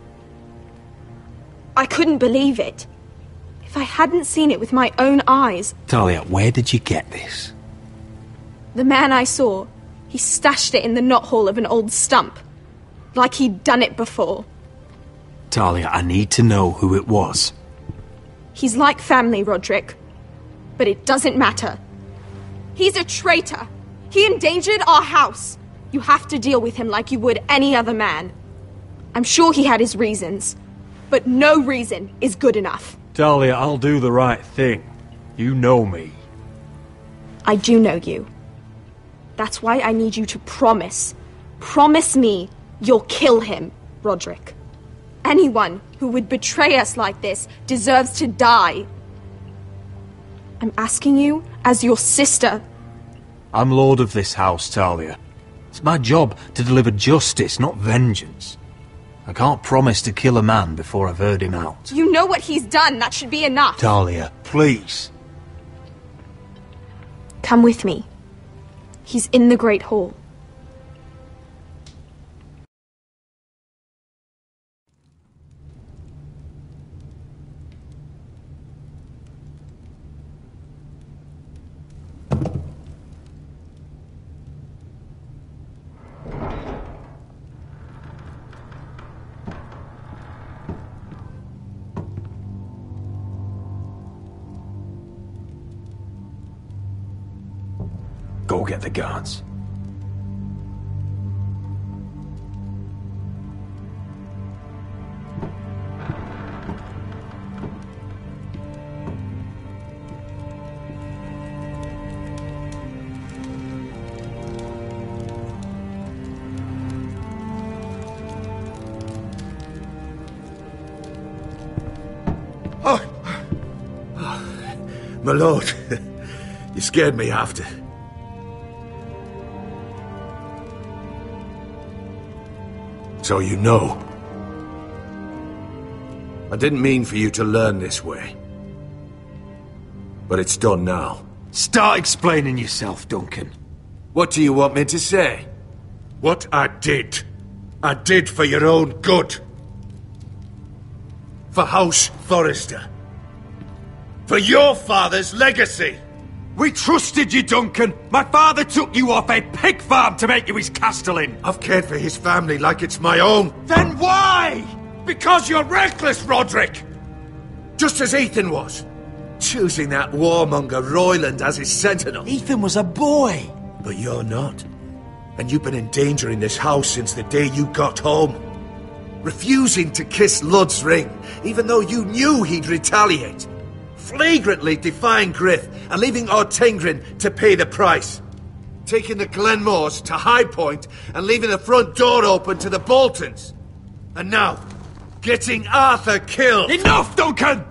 I couldn't believe it. If I hadn't seen it with my own eyes... Talia, where did you get this? The man I saw, he stashed it in the knothole of an old stump. Like he'd done it before. Talia, I need to know who it was. He's like family, Rodrik. But it doesn't matter. He's a traitor. He endangered our house. You have to deal with him like you would any other man. I'm sure he had his reasons. But no reason is good enough. Talia, I'll do the right thing. You know me. I do know you. That's why I need you to promise. Promise me you'll kill him, Rodrik. Anyone who would betray us like this deserves to die. I'm asking you as your sister. I'm lord of this house, Talia. It's my job to deliver justice, not vengeance. I can't promise to kill a man before I've heard him out. You know what he's done. That should be enough. Talia, please. Come with me. He's in the Great Hall. Go get the guards. Oh. Oh. My lord, you scared me after. So you know. I didn't mean for you to learn this way. But it's done now. Start explaining yourself, Duncan. What do you want me to say? What I did. I did for your own good. For House Forrester. For your father's legacy. We trusted you, Duncan. My father took you off a pig farm to make you his castellan. I've cared for his family like it's my own. Then why? Because you're reckless, Rodrik. Just as Ethan was. Choosing that warmonger Royland as his sentinel. Ethan was a boy. But you're not. And you've been endangering this house since the day you got home. Refusing to kiss Lud's ring, even though you knew he'd retaliate. Flagrantly defying Griff and leaving Ortengrin to pay the price. Taking the Glenmores to High Point and leaving the front door open to the Boltons. And now, getting Arthur killed. Enough, Duncan!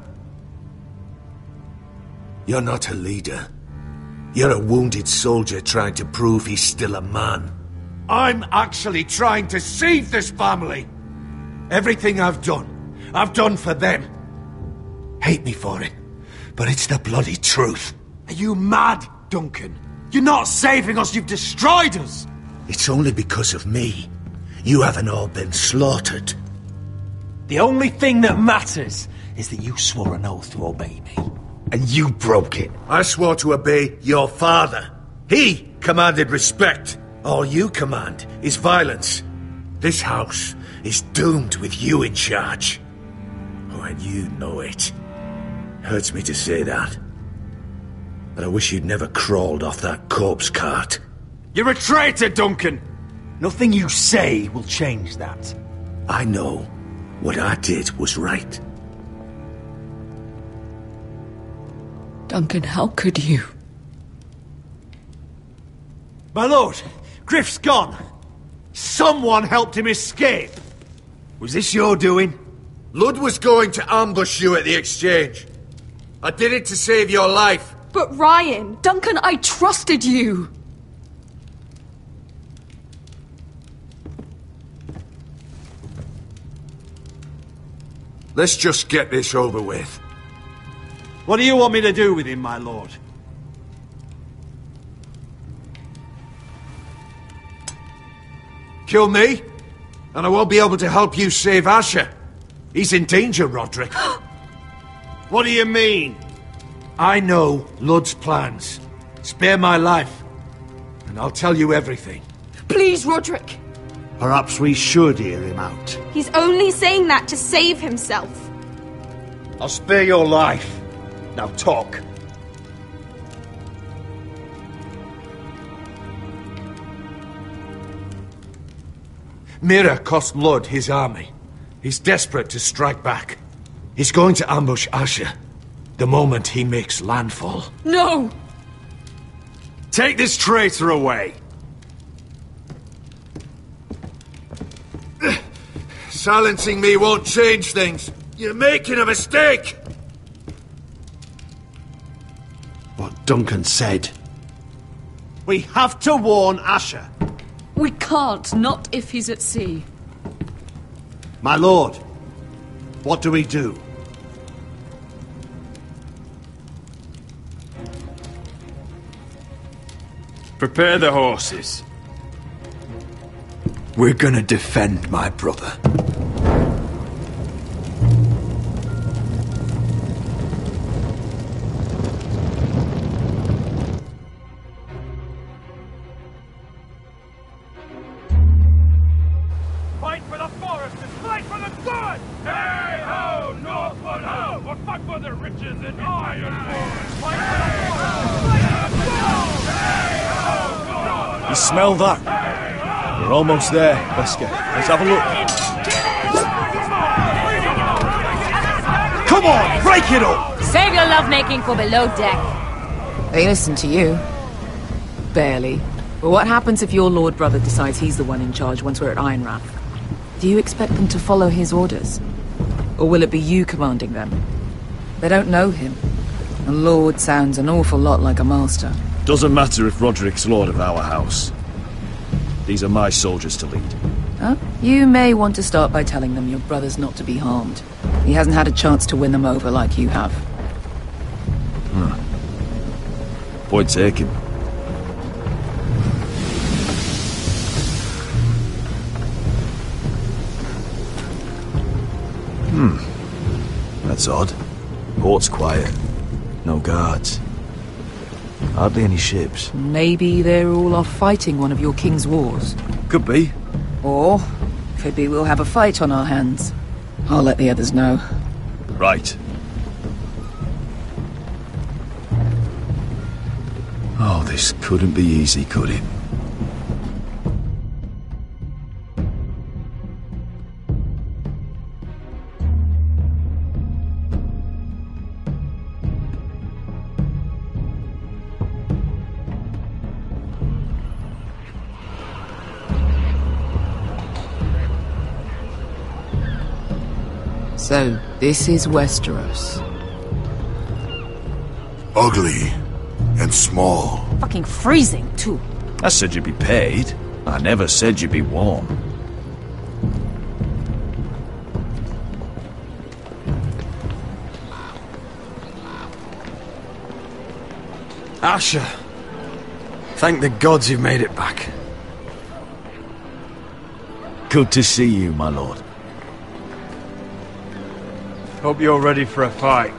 You're not a leader. You're a wounded soldier trying to prove he's still a man. I'm actually trying to save this family. Everything I've done, I've done for them. Hate me for it. But it's the bloody truth. Are you mad, Duncan? You're not saving us, you've destroyed us! It's only because of me. You haven't all been slaughtered. The only thing that matters is that you swore an oath to obey me. And you broke it. I swore to obey your father. He commanded respect. All you command is violence. This house is doomed with you in charge. Oh, and you know it. Hurts me to say that. But I wish you'd never crawled off that corpse cart. You're a traitor, Duncan! Nothing you say will change that. I know what I did was right. Duncan, how could you? My lord, Griff's gone. Someone helped him escape. Was this your doing? Lud was going to ambush you at the exchange. I did it to save your life. But Ryan... Duncan, I trusted you! Let's just get this over with. What do you want me to do with him, my lord? Kill me, and I won't be able to help you save Asher. He's in danger, Rodrik. What do you mean? I know Lud's plans. Spare my life, and I'll tell you everything. Please, Rodrik. Perhaps we should hear him out. He's only saying that to save himself. I'll spare your life. Now talk. Mira cost Lud his army. He's desperate to strike back. He's going to ambush Asher the moment he makes landfall. No! Take this traitor away. Silencing me won't change things. You're making a mistake! What Duncan said. We have to warn Asher. We can't, not if he's at sea. My lord, what do we do? Prepare the horses. We're gonna defend my brother. Fight for the forest and fight for the good! Hey ho, Northwood ho! Or fight for the riches in Ironwood! Fight for the forest! Fight for the good! Hey ho, Northwood! You smell that? We're almost there, Wesker. Let's have a look. Come on, break it up! Save your lovemaking for below deck. They listen to you. Barely. But what happens if your lord brother decides he's the one in charge once we're at Ironrath? Do you expect them to follow his orders? Or will it be you commanding them? They don't know him. A lord sounds an awful lot like a master. Doesn't matter if Rodrik's lord of our house. These are my soldiers to lead. Huh? You may want to start by telling them your brother's not to be harmed. He hasn't had a chance to win them over like you have. Huh. Point taken. Hmm. That's odd. Port's quiet. No guards. Hardly any ships. Maybe they're all off fighting one of your king's wars. Could be. Or, could be we'll have a fight on our hands. I'll let the others know. Right. Oh, this couldn't be easy, could it? So, this is Westeros. Ugly and small. Fucking freezing, too. I said you'd be paid. I never said you'd be warm. Asher, thank the gods you've made it back. Good to see you, my lord. Hope you're ready for a fight.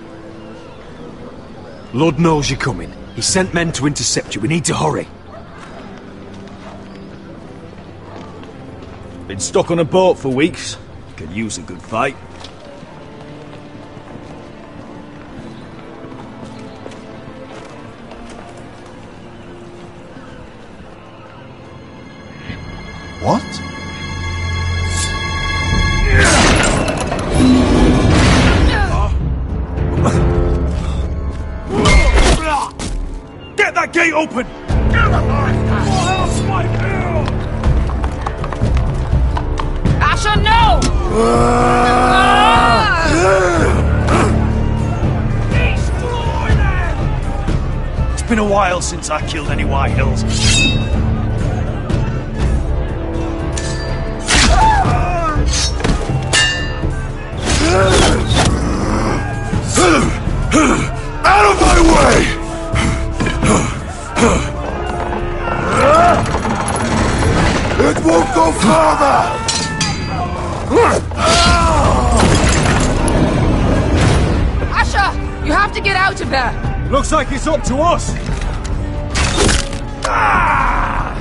Lord knows you're coming. He sent men to intercept you. We need to hurry. Been stuck on a boat for weeks. Could use a good fight. What? Get that gate open! Asher, no! It's been a while since I killed any White Hills. Ah! No further! Asher, you have to get out of there. Looks like it's up to us. Ah!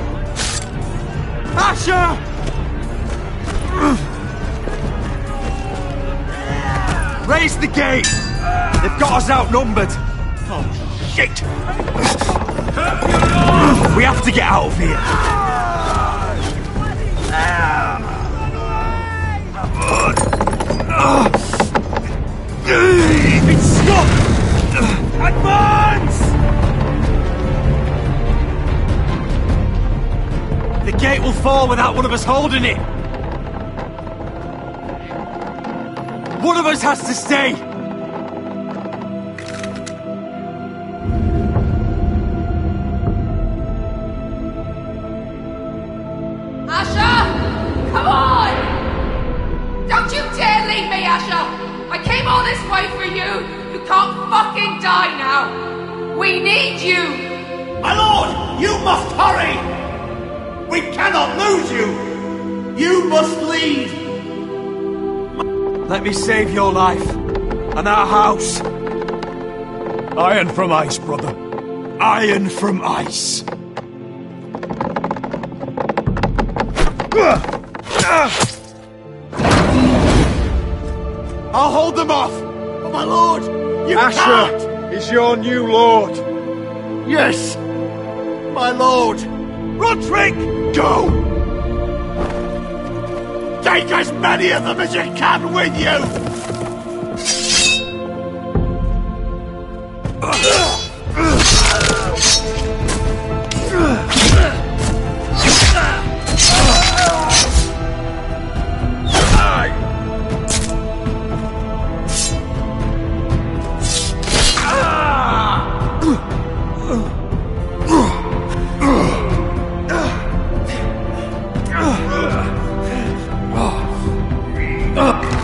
Asher! Raise the gate! They've got us outnumbered. Oh, shit! We have to get out of here. It's stuck! Advance! The gate will fall without one of us holding it. One of us has to stay. Asher! Come on! Don't you dare leave me, Asher! I came all this way for you! You can't fucking die now! We need you! My lord! You must hurry! We cannot lose you! You must lead! Let me save your life, and our house. Iron from ice, brother. Iron from ice. I'll hold them off! But my lord, you Asher can't! is your new lord. Yes, my lord. Rodrik, go! Take as many of them as you can with you! Ugh!